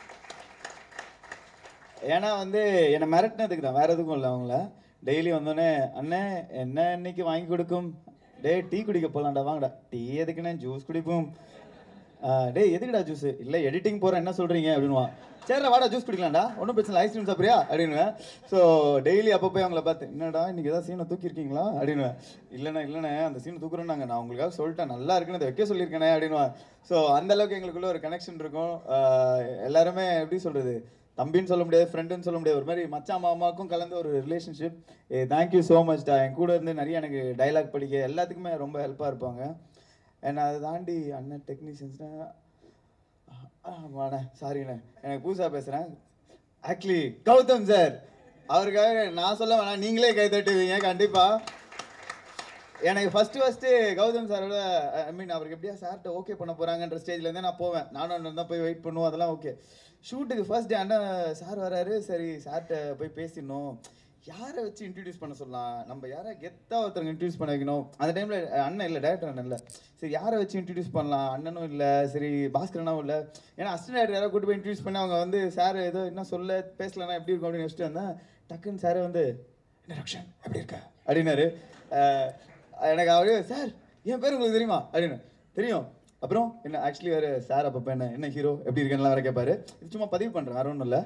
ஏன்னா வந்து என்னை மிரட்டினதுக்கு தான், வேறு எதுக்கும் இல்லை. அவங்கள டெய்லி வந்தோடனே அண்ணன் என்ன இன்னைக்கு வாங்கி கொடுக்கும், டே டீ குடிக்க போகலாம்டா, வாங்கடா. டீ எதுக்குண்ணே, ஜூஸ் குடிப்போம். டே எதுக்குடா ஜூஸ், இல்லை எடிட்டிங் போகிறேன் என்ன சொல்கிறீங்க அப்படின்வான். சரிடா வாடா ஜூஸ் குடிக்கலாம்டா, ஒன்றும் பிரச்சனை, ஐஸ்கிரீம் சாப்பிட்றியா அப்படின்னுவேன். ஸோ டெய்லி அப்போ போய் அவங்கள பார்த்து, என்னடா இன்றைக்கி ஏதாவது சீனை தூக்கியிருக்கீங்களா அப்படின்னுவேன். இல்லைண்ணே அந்த சீனை தூக்குறோன்னாங்க, நான் உங்களுக்காக சொல்லிட்டேன் நல்லா இருக்குன்னு அதை வைக்க சொல்லியிருக்கேனே அப்படின்வான். ஸோ அந்தளவுக்கு எங்களுக்குள்ள ஒரு கனெக்ஷன் இருக்கும். எல்லாருமே எப்படி சொல்கிறது, தம்பின்னு சொல்ல முடியாது, ஃப்ரெண்டுன்னு சொல்ல முடியாது, ஒரு மாதிரி மச்சான் மாமாவுக்கும் கலந்த ஒரு ரிலேஷன்ஷிப். தேங்க்யூ ஸோ மச்டா. என் கூட இருந்து நிறைய எனக்கு டைலாக் படிக்க எல்லாத்துக்குமே ரொம்ப ஹெல்ப்பாக இருப்பாங்க. ஏன்னா அதை தாண்டி அண்ணன் டெக்னீஷியன்ஸ்னா சாரிண்ணே எனக்கு புதுசாக பேசுகிறேன். ஆக்சுவலி கௌதம் சார், அவருக்காக நான் சொல்ல வேணாம், நீங்களே கை தட்டுவீங்க கண்டிப்பாக. எனக்கு ஃபஸ்ட்டு கௌதம் சாரோட ஐ மீன் அவருக்கு எப்படியா சார்கிட்ட ஓகே பண்ண போகிறாங்கன்ற ஸ்டேஜ்லேருந்தே நான் போவேன். நானும் அண்ணன் தான் போய் வெயிட் பண்ணுவோம், அதெல்லாம் ஓகே. ஷூட்டுக்கு ஃபர்ஸ்ட் டே அண்ணன் சார் வராரு, சரி சார்கிட்ட போய் பேசிடணும், யாரை வச்சு இன்ட்ரடியூஸ் பண்ண சொல்லலாம், நம்ம யாரை கெத்தாக ஒருத்தருக்கு இன்ட்ரடியூஸ் பண்ண வைக்கணும். அந்த டைமில் அண்ணன் இல்லை, டேரக்டர் அண்ணன் இல்லை. சரி யாரை வச்சு இன்ட்ரடியூஸ் பண்ணலாம், அண்ணனும் இல்லை, சரி பாஸ்கரனாவும் இல்லை. ஏன்னா அசிஸ்டன்ட் டேரக்டர் யாராவது கூட்டு போய் இன்ட்ரடியூஸ் பண்ணி அவங்க வந்து சார் ஏதோ என்ன சொல்ல பேசலன்னா எப்படி இருக்கும் அப்படின்னு வச்சுட்டு வந்தேன். டக்குன்னு சார் வந்து என்ன ரக்ஷன் எப்படி இருக்கா அப்படின்னாரு. எனக்கு அவரே சார் என் பேர் உங்களுக்கு தெரியுமா அப்படின்னு. தெரியும். அப்புறம் என்ன ஆக்சுவலி வேறு சார் அப்பப்போ என்ன ஹீரோ எப்படி இருக்கேன்லாம் வேறு கேட்பாரு. இது சும்மா பதிவு பண்ணுறேன், வேறு ஒன்றும் இல்லை.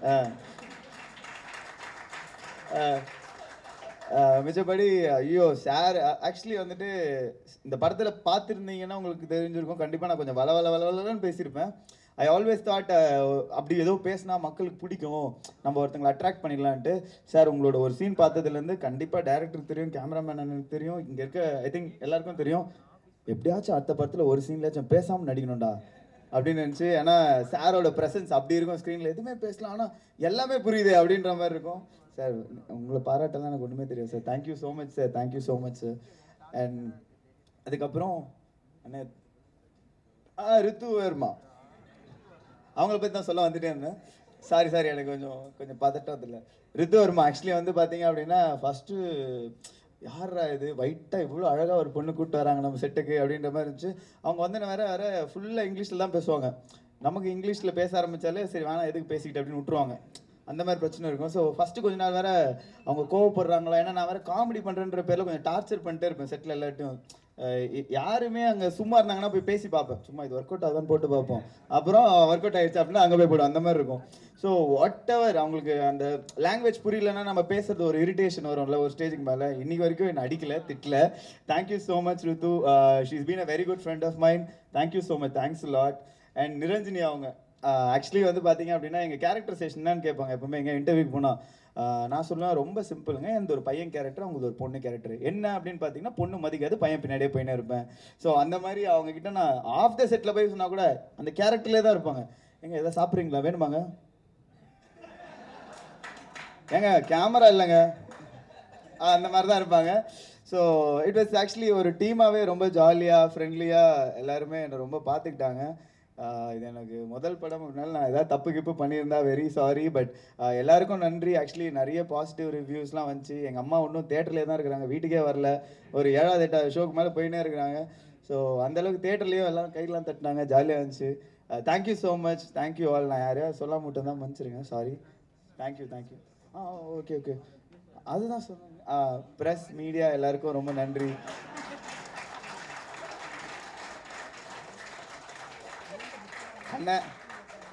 மிச்சபடி ஐயோ சார் ஆக்சுவலி வந்துட்டு இந்த படத்தில் பார்த்துருந்தீங்கன்னா உங்களுக்கு தெரிஞ்சிருக்கும். கண்டிப்பாக நான் கொஞ்சம் வளவலன்னு பேசியிருப்பேன். ஐ ஆல்வேஸ் தாட் அப்படி ஏதோ பேசினா மக்களுக்கு பிடிக்கும், நம்ம ஒருத்தங்களை அட்ராக்ட் பண்ணிடலான்ட்டு. சார் உங்களோட ஒரு சீன் பார்த்ததுலேருந்து கண்டிப்பாக டேரக்டருக்கு தெரியும், கேமராமேன் எனக்கு தெரியும், இங்கே இருக்க ஐ திங்க் எல்லாருக்கும் தெரியும், எப்படியாச்சும் அடுத்த படத்தில் ஒரு சீன்லாச்சும் பேசாமல் நடிக்கணும்டா அப்படின்னு நினச்சி. ஏன்னா சாரோட ப்ரெசன்ஸ் அப்படி இருக்கும் ஸ்க்ரீனில், எதுவுமே பேசலாம் ஆனால் எல்லாமே புரியுது அப்படின்ற மாதிரி இருக்கும். சார் உங்களை பாராட்டெல்லாம் எனக்கு ஒன்றுமே தெரியும் sir. Thank you so much sir, thank you so much sir. And அதுக்கப்புறம் அண்ணே ரித்து வர்மா, அவங்கள பற்றி தான் சொல்ல வந்துட்டே இருந்தேன். சாரி எனக்கு கொஞ்சம் பதட்டம் இல்லை. ரித்து வர்மா ஆக்சுவலி வந்து பார்த்தீங்க அப்படின்னா ஃபஸ்ட்டு யாரா இது ஒயிட்டாக இவ்வளோ அழகாக ஒரு பொண்ணு கூப்பிட்டு வராங்க நம்ம செட்டுக்கு அப்படின்ற மாதிரி இருந்துச்சு. அவங்க வந்து வேறு ஃபுல்லாக இங்கிலீஷில் தான் பேசுவாங்க. நமக்கு இங்கிலீஷில் பேச ஆரம்பித்தாலே சரி வேணாம் எதுக்கு பேசிக்கிட்டு அப்படின்னு விட்டுருவாங்க. அந்த மாதிரி பிரச்சனை இருக்கும். ஸோ ஃபஸ்ட்டு கொஞ்ச நாள் வேறு அவங்க கோவப்படுறாங்களா, ஏன்னா நான் வேறு காமெடி பண்ணுறேன்ற பேரில் கொஞ்சம் டார்ச்சர் பண்ணிட்டே இருப்பேன் செட்டில் எல்லாட்டையும். யாருமே அங்கே சும்மா இருந்தாங்கன்னா போய் பேசி பார்ப்பேன், சும்மா இது ஒர்க் அவுட் ஆகுதான்னு போட்டு பார்ப்போம். அப்புறம் ஒர்க் அவுட் ஆகிடுச்சு அப்படின்னா அங்கே போய் போய்டும், அந்த மாதிரி இருக்கும். ஸோ வாட் எவர் அவங்களுக்கு அந்த லாங்குவேஜ் புரியலன்னா நம்ம பேசுறது ஒரு இரிட்டேஷன் வரும்ல ஒரு ஸ்டேஜுக்கு மேலே. இன்றைக்கி வரைக்கும் என்னை அடிக்கலை திட்டல. Thank you so much Rithu, she is been a very good friend of mind. Thank you so much, thanks lot. And Niranjani அவங்க ஆக்சுவலி வந்து பார்த்தீங்க அப்படின்னா எங்கள் கேரக்டர் சேஷன் கேட்பாங்க எப்பவுமே எங்கள் இன்டர்வியூக்கு போனால். நான் சொல்லுவேன் ரொம்ப சிம்பிளுங்க, இந்த ஒரு பையன் கேரக்டர் அவங்களுக்கு ஒரு பொண்ணு கேரக்டர் என்ன அப்படின்னு பார்த்தீங்கன்னா பொண்ணு மதிக்காது, பையன் பின்னாடியே போயினே இருப்பேன். ஸோ அந்த மாதிரி அவங்கக்கிட்ட நான் ஆஃப் த செட்டில் போய் சொன்னால் கூட அந்த கேரக்டர்லேயே தான் இருப்பாங்க. எங்க எதாவது சாப்பிட்றீங்களா, வேணுமாங்க, ஏங்க கேமரா இல்லைங்க, அந்த மாதிரி தான் இருப்பாங்க. ஸோ இட் வாஸ் ஆக்சுவலி ஒரு டீமாகவே ரொம்ப ஜாலியாக ஃப்ரெண்ட்லியாக எல்லாருமே என்னை ரொம்ப பார்த்துக்கிட்டாங்க. இது எனக்கு முதல் படம் அப்படினால நான் ஏதாவது தப்பு கிப்பு பண்ணியிருந்தா வெரி சாரி. பட் எல்லாருக்கும் நன்றி. ஆக்சுவலி நிறைய பாசிட்டிவ் ரிவ்யூஸ்லாம் வந்துச்சு. எங்கள் அம்மா இன்னும் தேட்டர்லேயே தான் இருக்கிறாங்க, வீட்டுக்கே வரல. ஒரு 7வது 8வது ஷோக்கு மேலே போயினே இருக்கிறாங்க. ஸோ அந்தளவுக்கு தேட்டர்லேயும் எல்லாம் கையெல்லாம் தட்டினாங்க, ஜாலியாக இருந்துச்சு. Thank you so much, thank you all. நான் யாரையாவது சொல்ல மட்டும் தான் மன்னிச்சிருங்க, சாரி. தேங்க்யூ. ஓகே அதுதான் சொன்னேன். ப்ரெஸ் மீடியா எல்லாருக்கும் ரொம்ப நன்றி.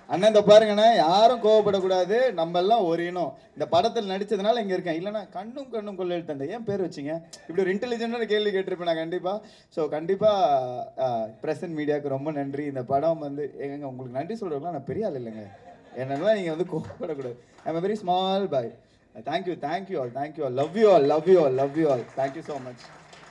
அண்ணன் இந்த பாருங்கண்ணா, யாரும் கோவப்படக்கூடாது, நம்ம எல்லாம் ஒரு இனம். இந்த படத்தில் நடிச்சதுனால இங்கே இருக்கேன். இல்லைன்னா கண்ணும் கண்ணும் கொள்ளையடித்தால் ஏன் பேர் வச்சிங்க? இப்படி ஒரு இன்டெலிஜென்டான கேள்வி கேட்டிருப்பேன் நான் கண்டிப்பாக. ஸோ கண்டிப்பாக பிரசன்ட் மீடியாவுக்கு ரொம்ப நன்றி. இந்த படம் வந்து எங்க உங்களுக்கு நன்றி சொல்கிறவங்களாம் நான் பெரிய ஆள் இல்லைங்க. என்னெல்லாம் நீங்கள் வந்து கோவப்படக்கூடாது. I am very small boy. Thank you thank you all, thank you all, love you all, love you all, love you all. Thank you so much.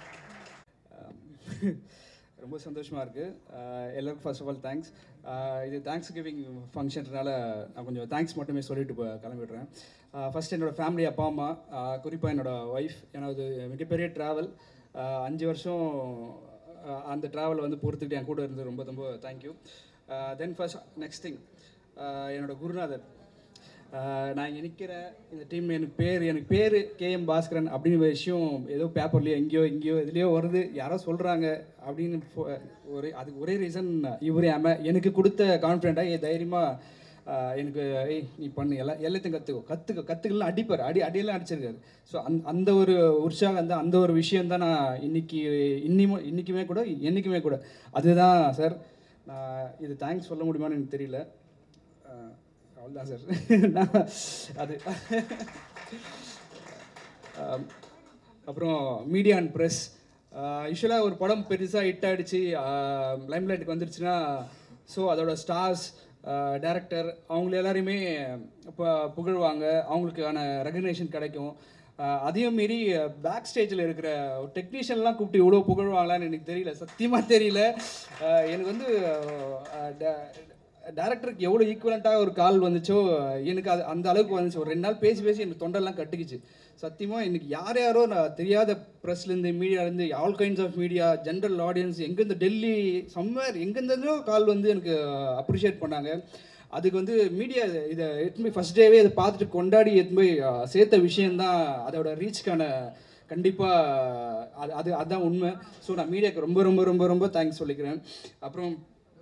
ரொம்ப சந்தோஷமாக இருக்குது. எல்லாருக்கும் ஃபர்ஸ்ட் ஆஃப் ஆல் தேங்க்ஸ். இது தேங்க்ஸ் கிவிங் ஃபங்க்ஷன்றனால நான் கொஞ்சம் தேங்க்ஸ் மட்டுமே சொல்லிட்டு கிளம்பிடுறேன். ஃபஸ்ட் என்னோடய ஃபேமிலி, அப்பா அம்மா, குறிப்பாக என்னோடய ஒய்ஃப். ஏன்னா அது மிகப்பெரிய ட்ராவல், 5 வருஷம் அந்த ட்ராவலை வந்து பொறுத்துக்கிட்டு என் கூட இருந்து ரொம்ப ரொம்ப thank you. Then first next thing, என்னோடய குருநாதர். நான் இங்கே நிற்கிறேன், இந்த டீம் எனக்கு பேர் கேஎம் பாஸ்கரன் அப்படின்னு விஷயம் ஏதோ பேப்பர்லேயோ எங்கேயோ இதுலேயோ வருது, யாரோ சொல்கிறாங்க அப்படின்னு அதுக்கு ஒரே ரீசன் இவரே எனக்கு கொடுத்த கான்ஃபிடென்ட்டாக தைரியமாக எனக்கு நீ பண்ணு எல்லாத்தையும் கற்றுக்கலாம் அடிப்பார், அடியெல்லாம் அடிச்சிருக்காரு. ஸோ அந்த ஒரு உற்சாகம் அந்த ஒரு விஷயந்தான் நான் இன்றைக்குமே கூட என்றைக்குமே கூட அதுதான் சார். நான் இது தேங்க்ஸ் சொல்ல முடியுமான்னு எனக்கு தெரியல. அவ்வளோதான் சார். அது அப்புறம் மீடியா அண்ட் ப்ரெஸ். யூஸ்வலாக ஒரு படம் பெருசாக ஹிட் ஆகிடுச்சு, லைம்லைட்டுக்கு வந்துருச்சுன்னா, ஸோ அதோட ஸ்டார்ஸ், டைரக்டர் அவங்கள எல்லாரையுமே இப்போ புகழ்வாங்க, அவங்களுக்கான ரெகக்னேஷன் கிடைக்கும். அதையும் மீறி பேக் ஸ்டேஜில் இருக்கிற ஒரு டெக்னீஷியன்லாம் கூப்பிட்டு இவ்வளோ புகழ்வாங்களான்னு எனக்கு தெரியல, சத்தியமாக தெரியல. எனக்கு வந்து டேரக்டருக்கு எவ்வளோ ஈக்குவலண்ட்டாக ஒரு கால் வந்துச்சோ எனக்கு அது அந்த அளவுக்கு வந்துச்சு. ஒரு 2 நாள் பேசி எனக்கு தொண்டெல்லாம் கட்டுக்குச்சு. சத்தியமாக எனக்கு யாரோ நான் தெரியாத ப்ரெஸ்லேருந்து, மீடியாலேருந்து, all kinds of media, general audience, எங்கேருந்து டெல்லி சம்வேர் எங்கேருந்தோ கால் வந்து எனக்கு அப்ரிஷியேட் பண்ணாங்க. அதுக்கு வந்து மீடியா இதை எடுத்துன்னு போய் ஃபஸ்ட் டேவே இதை பார்த்துட்டு கொண்டாடி எடுத்துன்னு போய் சேர்த்த விஷயந்தான் அதோட ரீச்க்கான கண்டிப்பாக அதுதான் உண்மை. ஸோ நான் மீடியாவுக்கு ரொம்ப ரொம்ப ரொம்ப ரொம்ப தேங்க்ஸ் சொல்லிக்கிறேன். அப்புறம்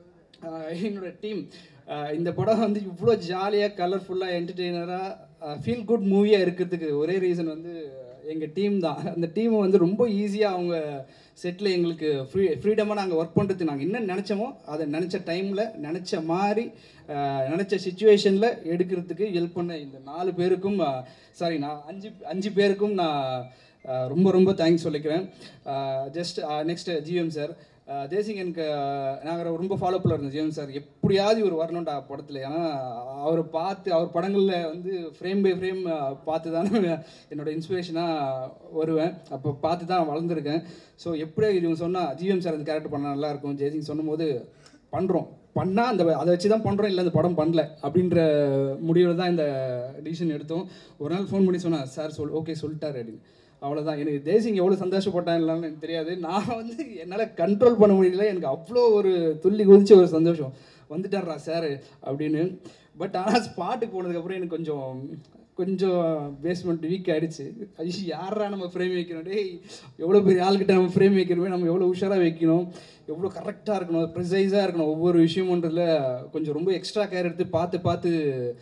என்னோடய டீம், இந்த படம் வந்து இவ்வளோ ஜாலியாக, கலர்ஃபுல்லாக, என்டர்டெய்னராக, ஃபீல் குட் மூவியாக இருக்கிறதுக்கு ஒரே ரீசன் வந்து எங்கள் டீம் தான். அந்த டீமை வந்து ரொம்ப ஈஸியாக அவங்க செட்டில் எங்களுக்கு ஃப்ரீடமாக நாங்கள் ஒர்க் பண்ணுறதுக்கு நாங்கள் என்ன நினச்சோமோ அதை நினச்ச டைமில், நினச்ச மாதிரி, நினச்ச சுச்சுவேஷனில் எடுக்கிறதுக்கு ஹெல்ப் பண்ண இந்த 4 பேருக்கும், சாரி நான் 5 பேருக்கும் நான் ரொம்ப ரொம்ப தேங்க்ஸ் சொல்லிக்கிறேன். Just next GM sir. Desingh எனக்கு நாங்கள் ரொம்ப ஃபாலோ பண்ண இருந்தோம். ஜிஎம் சார் எப்படியாவது இவர் வரணும்டா படத்தில். ஏன்னா அவரை பார்த்து, அவர் படங்களில் வந்து ஃப்ரேம் பை ஃப்ரேம் பார்த்து தானே என்னோடய இன்ஸ்பிரேஷனாக வருவேன். அப்போ பார்த்து தான் வளர்ந்துருக்கேன். ஸோ எப்படியா இவங்க சொன்னால் ஜிஎம் சார் அந்த கேரக்டர் பண்ணால் நல்லாயிருக்கும், ஜெய்சிங் சொன்னும் போது பண்ணால் அதை வச்சு தான் பண்ணுறோம், இல்லை அந்த படம் பண்ணல அப்படின்ற முடிவில் தான் இந்த டிசிஷன் எடுத்தோம். ஒரு நாள் ஃபோன் பண்ணி சொன்னேன், சார் ஓகே சொல்லிட்டார் அப்படின்னு. அவ்வளோதான். எனக்கு தேசிங் எவ்வளோ சந்தோஷப்பட்டான் இல்லைன்னு எனக்கு தெரியாது. நான் வந்து என்னால் கண்ட்ரோல் பண்ண முடியல. எனக்கு அவ்வளோ ஒரு துள்ளி குதிச்ச ஒரு சந்தோஷம், வந்துட்டார்ரா சார் அப்படின்னு. பட் ஆனால் ஸ்பாட்டுக்கு போனதுக்கப்புறம் எனக்கு கொஞ்சம் பேஸ்மெண்ட் வீக் ஆகிடுச்சு. ஐயோ யாரா நம்ம ஃப்ரேம் வைக்கணும், டேய் எவ்வளோ பெரிய ஆள்கிட்ட நம்ம ஃப்ரேம் வைக்கிறோமே, நம்ம எவ்வளோ உஷாராக வைக்கணும், எவ்வளோ கரெக்டாக இருக்கணும், ப்ரிசைஸாக இருக்கணும், ஒவ்வொரு விஷயமுன்றதுல கொஞ்சம் ரொம்ப எக்ஸ்ட்ரா கேர் எடுத்து பார்த்து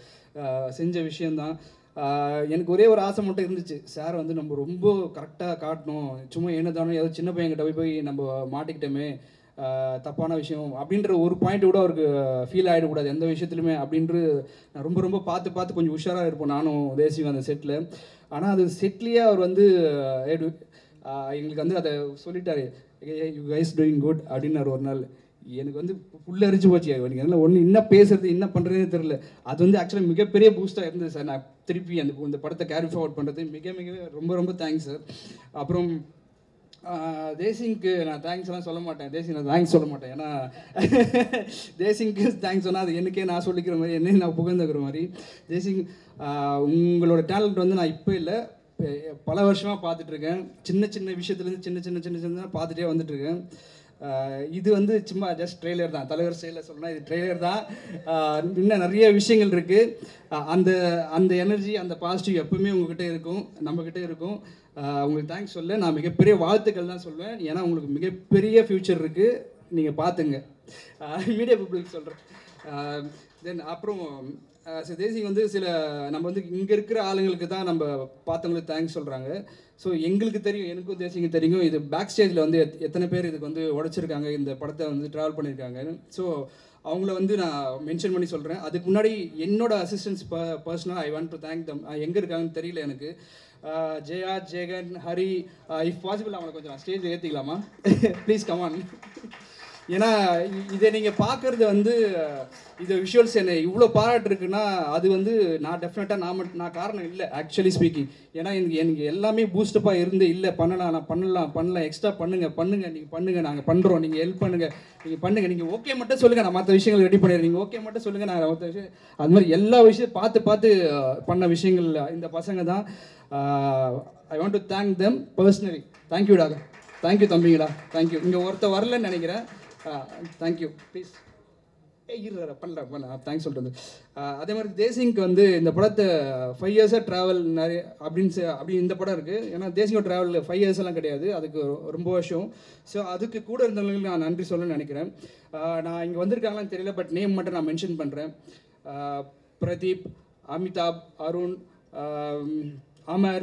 செஞ்ச விஷயந்தான். எனக்கு ஒரே ஒரு ஆசை மட்டும் இருந்துச்சு, சார் வந்து நம்ம ரொம்ப கரெக்டாக காட்டணும், சும்மா என்ன தானோ ஏதோ சின்ன பையன்கிட்ட போய் நம்ம மாட்டிக்கிட்டோமே, தப்பான விஷயம் அப்படின்ற ஒரு பாயிண்ட் கூட அவருக்கு ஃபீல் ஆகிடக்கூடாது எந்த விஷயத்துலையுமே அப்படின்ட்டு நான் ரொம்ப ரொம்ப பார்த்து கொஞ்சம் உஷாராக இருப்போம் நானும் தேசியம் அந்த செட்டில். ஆனால் அது செட்லேயே அவர் வந்து எங்களுக்கு வந்து அதை சொல்லிட்டாரு, யூ கைஸ் டூயிங் குட் அப்படின்னாரு ஒரு நாள். எனக்கு வந்து புல்லரிச்சு போச்சு. எனக்கு அதில் ஒன்று என்ன பேசுறது என்ன பண்ணுறதுன்னு தெரியல. அது வந்து ஆக்சுவலாக மிகப்பெரிய பூஸ்டாக இருந்தது சார். நான் திருப்பி இந்த படத்தை கேரி ஃபார்வர்ட் பண்ணுறது மிக ரொம்ப ரொம்ப தேங்க்ஸ் சார். அப்புறம் தேசிங்க்கு நான் தேங்க்ஸ்லாம் சொல்ல மாட்டேன், நான் தேங்க்ஸ் சொல்ல மாட்டேன். ஏன்னா தேசிங்க்கு தேங்க்ஸ் சொன்னால் அது எனக்கே நான் சொல்லிக்கிற மாதிரி, என்னையும் நான் புகழ்ந்துக்கிற மாதிரி. தேசிங் உங்களோட டேலண்ட் வந்து நான் இப்போ இல்லை, பல வருஷமாக பார்த்துட்ருக்கேன். சின்ன விஷயத்துலேருந்து சின்ன பார்த்துட்டே வந்துட்டுருக்கேன். இது வந்து சும்மா ஜஸ்ட் ட்ரெய்லர் தான். தலைவர் ஸ்டைலில் சொல்லணும்னா இது ட்ரெய்லர் தான். இன்னும் நிறைய விஷயங்கள் இருக்குது. அந்த எனர்ஜி, அந்த பாசிட்டிவ் எப்பவுமே உங்ககிட்ட இருக்கும், நம்மக்கிட்ட இருக்கும். உங்களுக்கு தேங்க்ஸ் சொல்ல, நான் மிகப்பெரிய வாழ்த்துக்கள் தான் சொல்வேன். ஏன்னா உங்களுக்கு மிகப்பெரிய ஃப்யூச்சர் இருக்குது, நீங்கள் பார்த்துங்க. மீடியா பீப்புளுக்கு சொல்கிறேன். தென் அப்புறம் தேசிங் வந்து நம்ம வந்து இங்கே இருக்கிற ஆளுங்களுக்கு தான் நம்ம பார்த்தவங்களுக்கு தேங்க்ஸ் சொல்கிறாங்க. ஸோ எங்களுக்கு தெரியும், எனக்கும் தேசிங்க தெரியும், இது பேக் ஸ்டேஜில் வந்து எத்தனை பேர் இதுக்கு வந்து உடைச்சிருக்காங்க, இந்த படத்தை வந்து ட்ராவல் பண்ணியிருக்காங்க. ஸோ அவங்கள வந்து நான் மென்ஷன் பண்ணி சொல்கிறேன். அதுக்கு முன்னாடி என்னோட அசிஸ்டன்ஸ் பர்சனலாக I want to thank them. எங்கே இருக்காங்கன்னு தெரியல எனக்கு. ஜெயா, ஜெகன், ஹரி, இஃப் பாசிபிள் அவங்களை கொஞ்சம் ஸ்டேஜ் ஏற்றிக்கலாமா? Please come on. ஏன்னா இதை நீங்கள் பார்க்குறது வந்து இது விஷுவல்ஸ் என்ன இவ்வளோ பாராட்டுருக்குன்னா அது வந்து நான் டெஃபினட்டாக நான் காரணம் இல்லை ஆக்சுவலி ஸ்பீக்கிங். ஏன்னா எனக்கு எல்லாமே பூஸ்டப்பாக இருந்து இல்லை நான் பண்ணலாம் எக்ஸ்ட்ரா பண்ணுங்கள் நீங்கள் பண்ணுங்கள், நாங்கள் பண்ணுறோம், நீங்கள் ஹெல்ப் பண்ணுங்கள், நீங்கள் ஓகே மட்டும் சொல்லுங்கள், நான் மற்ற விஷயங்கள் ரெடி பண்ணிடுறேன், நீங்கள் ஓகே மட்டும் சொல்லுங்கள், நான் மற்ற விஷயம் அது மாதிரி எல்லா விஷயம் பார்த்து பண்ண விஷயங்கள் இந்த பசங்க தான். I want to thank them personally. தேங்க்யூடா, தேங்க்யூ தம்பிங்களா, தேங்க்யூ. இங்கே ஒருத்தர் வரலன்னு நினைக்கிறேன். Thank you please. பண்ணுறேன் தேங்க்ஸ் சொல்லிட்டு வந்து அதே மாதிரி தேசிங்க்கு வந்து இந்த படத்தை 5 இயர்ஸாக ட்ராவல் நிறைய அப்படி இந்த படம் இருக்குது. ஏன்னா தேசிங்கோ ட்ராவல் 5 இயர்ஸ் எல்லாம் கிடையாது, அதுக்கு ரொம்ப வருஷம். ஸோ அதுக்கு கூட இருந்தவங்களுக்கு நான் நன்றி சொல்லணும்னு நினைக்கிறேன். நான் இங்கே வந்திருக்காங்களான்னு தெரியல, பட் நேம் மட்டும் நான் மென்ஷன் பண்ணுறேன். பிரதீப், அமிதாப், அருண், அமர்,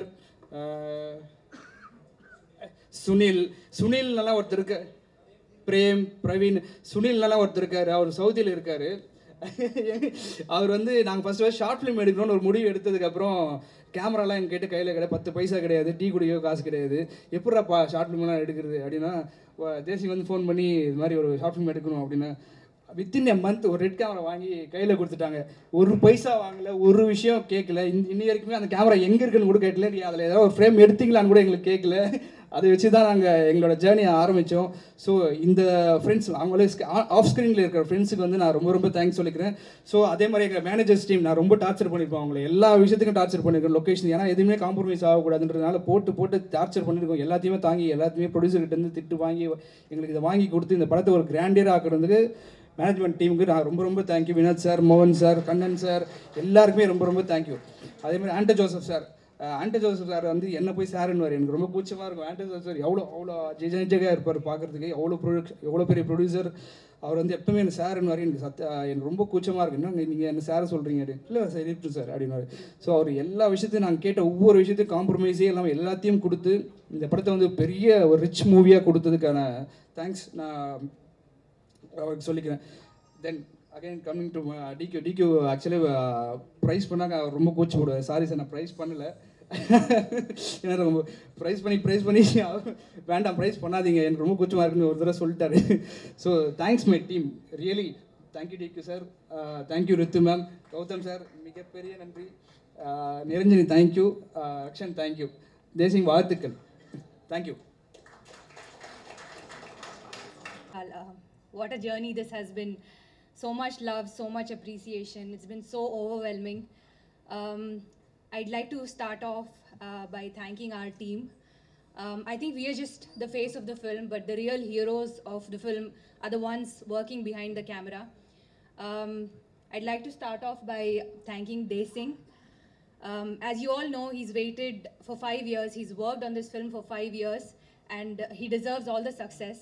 சுனில் நல்லா ஒருத்தர் இருக்கு, பிரேம், பிரவீன், சுனில்னாலாம் ஒருத்தர் இருக்கார், அவர் சவுதியில் இருக்கார். அவர் வந்து நாங்கள் ஃபஸ்ட்டு ஷார்ட் ஃபிலிம் எடுக்கணும்னு ஒரு முடிவு எடுத்ததுக்கப்புறம் கேமராலாம் எங்கள் கிட்ட கையில் கிடையாது, 10 பைசா கிடையாது, டீ குடியோ காசு கிடையாது, எப்படாப்பா ஷார்ட் ஃபிலிம்லாம் எடுக்கிறது அப்படின்னா தேசிங் வந்து ஃபோன் பண்ணி இது மாதிரி ஒரு ஷார்ட் ஃபிலிம் எடுக்கணும் அப்படின்னா வித்தின் எ மந்த் ஒரு ரெட் கேமரா வாங்கி கையில் கொடுத்துட்டாங்க. ஒரு பைசா வாங்கலை, ஒரு விஷயம் கேட்கல. இன்னி வரைக்குமே அந்த கேமரா எங்கே இருக்குன்னு கூட கேட்கல, நீ அதில் ஏதாவது ஒரு ஃப்ரேம் எடுத்தீங்களான்னு கூட எங்களுக்கு கேட்கல. அதை வச்சு தான் நாங்கள் எங்களோட ஜேர்னியை ஆரம்பித்தோம். ஸோ இந்த ஃப்ரெண்ட்ஸ் அவங்களே ஆஃப் ஸ்க்ரீனில் இருக்கிற ஃப்ரெண்ட்ஸுக்கு வந்து நான் ரொம்ப தேங்க்ஸ் சொல்லிக்கிறேன். ஸோ அதே மாதிரி எங்கள் மேனேஜர்ஸ் டீம் நான் ரொம்ப டார்ச்சர் பண்ணியிருப்போம், அவங்களை எல்லா விஷயத்துக்கும் டார்ச்சர் பண்ணியிருக்கோம். லொக்கேஷன் ஏன்னா எதுவுமே காம்ப்ரமைஸ் ஆகக்கூடாதுன்றதுனால போட்டு டார்ச்சர் பண்ணியிருக்கோம். எல்லாத்தையுமே தாங்கி எல்லாத்தையுமே ப்ரொடியூசர்கிட்டேருந்து திட்டு வாங்கி எங்களுக்கு இதை வாங்கி கொடுத்து இந்த படத்தை ஒரு கிராண்டியர் ஆக்குறதுக்கு மேனேஜ்மெண்ட் டீமுக்கு நான் ரொம்ப தேங்க்யூ. வினோத் சார், மோகன் சார், கண்ணன் சார், எல்லாருக்குமே ரொம்ப தேங்க்யூ. அதே மாதிரி ஆண்டோ ஜோசப் சார் வந்து என்ன போய் சாருன்னு எனக்கு ரொம்ப கூச்சமாக இருக்கும். ஆண்டோ ஜோசப் சார் அவ்வளோ ஜெஜாக இருப்பார் பார்க்குறதுக்கு, எவ்வளோ பெரிய ப்ரொடியூசர். அவர் வந்து எப்பவுமே என்ன சாருன்னு எனக்கு ரொம்ப கூச்சமாக இருக்கு. என்ன நீங்கள் என்ன சாரை சொல்கிறீங்க அப்படி? இல்லை சார் ரிட்டு சார் அப்படின்னாரு. ஸோ அவர் எல்லா விஷயத்தையும் நாங்கள் கேட்ட ஒவ்வொரு விஷயத்தையும் காம்ப்ரமைஸே இல்லாமல் எல்லாத்தையும் கொடுத்து இந்த படத்தை வந்து பெரிய ஒரு ரிச் மூவியாக கொடுத்ததுக்கான தேங்க்ஸ் நான் அவருக்கு சொல்லிக்கிறேன். Then again coming to DQ actually praise பண்ணாங்க அவர் ரொம்ப கூச்சி போடுவார். சாரி சார் நான் ப்ரைஸ் பண்ணலை, ஏன்னா ரொம்ப ப்ரைஸ் பண்ணி வேண்டாம் ப்ரைஸ் பண்ணாதீங்க எனக்கு ரொம்ப கூச்சமாக இருக்குன்னு ஒரு தடவை சொல்லிட்டாரு. So thanks my team, really thank you DQ sir, thank you Rithu ma'am, Gautham sir மிகப்பெரிய நன்றி, நிரஞ்சனி தேங்க்யூ, ரக்ஷன் தேங்க்யூ, தேசிங் வாழ்த்துக்கள், thank you. What a journey this has been. So much love, so much appreciation. It's been so overwhelming. I'd like to start off by thanking our team. I think we are just the face of the film, but the real heroes of the film are the ones working behind the camera. I'd like to start off by thanking Desing. As you all know, he's waited for 5 years. He's worked on this film for 5 years, and he deserves all the success.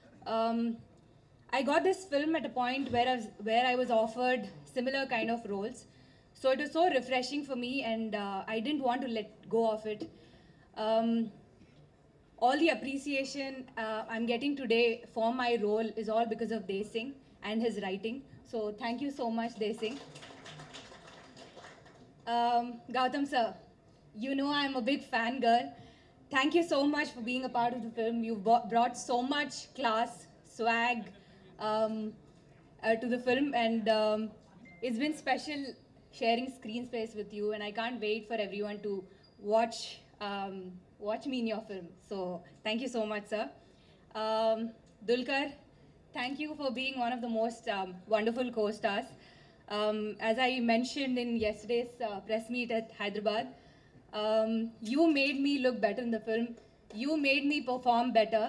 I got this film at a point where I was offered similar kind of roles. So it was so refreshing for me, and I didn't want to let go of it. All the appreciation I'm getting today for my role is all because of Desing and his writing. So thank you so much, Desing. Goutham sir, you know I'm a big fan girl. Thank you so much for being a part of the film. You've brought so much class, swag, to the film, and it's been special sharing screen space with you, and I can't wait for everyone to watch me in your film. So thank you so much, sir. Dulquer, thank you for being one of the most wonderful co-stars. As I mentioned in yesterday's press meet at Hyderabad, you made me look better in the film. You made me perform better.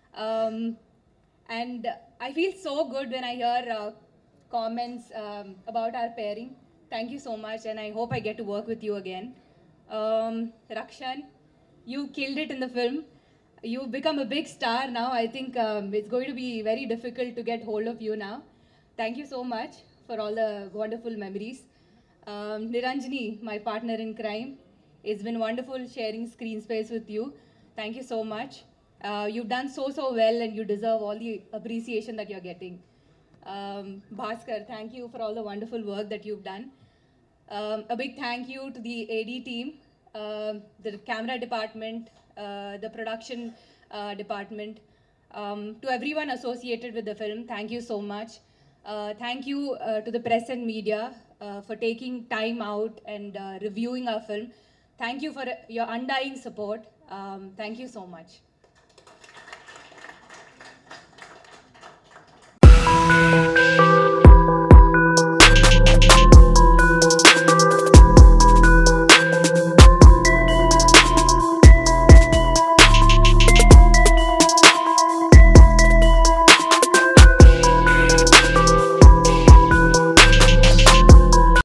And I feel so good when I hear comments about our pairing. Thank you so much, and I hope I get to work with you again. Rakshan, you killed it in the film. You've become a big star now. I think it's going to be very difficult to get hold of you now. Thank you so much for all the wonderful memories. Niranjani, my partner in crime, it's been wonderful sharing screen space with you. Thank you so much. You've done so well, and you deserve all the appreciation that you're getting. Bhaskar, thank you for all the wonderful work that you've done. A big thank you to the AD team, the camera department, the production department, to everyone associated with the film. Thank you so much. Thank you to the press and media for taking time out and reviewing our film. Thank you for your undying support. Thank you so much.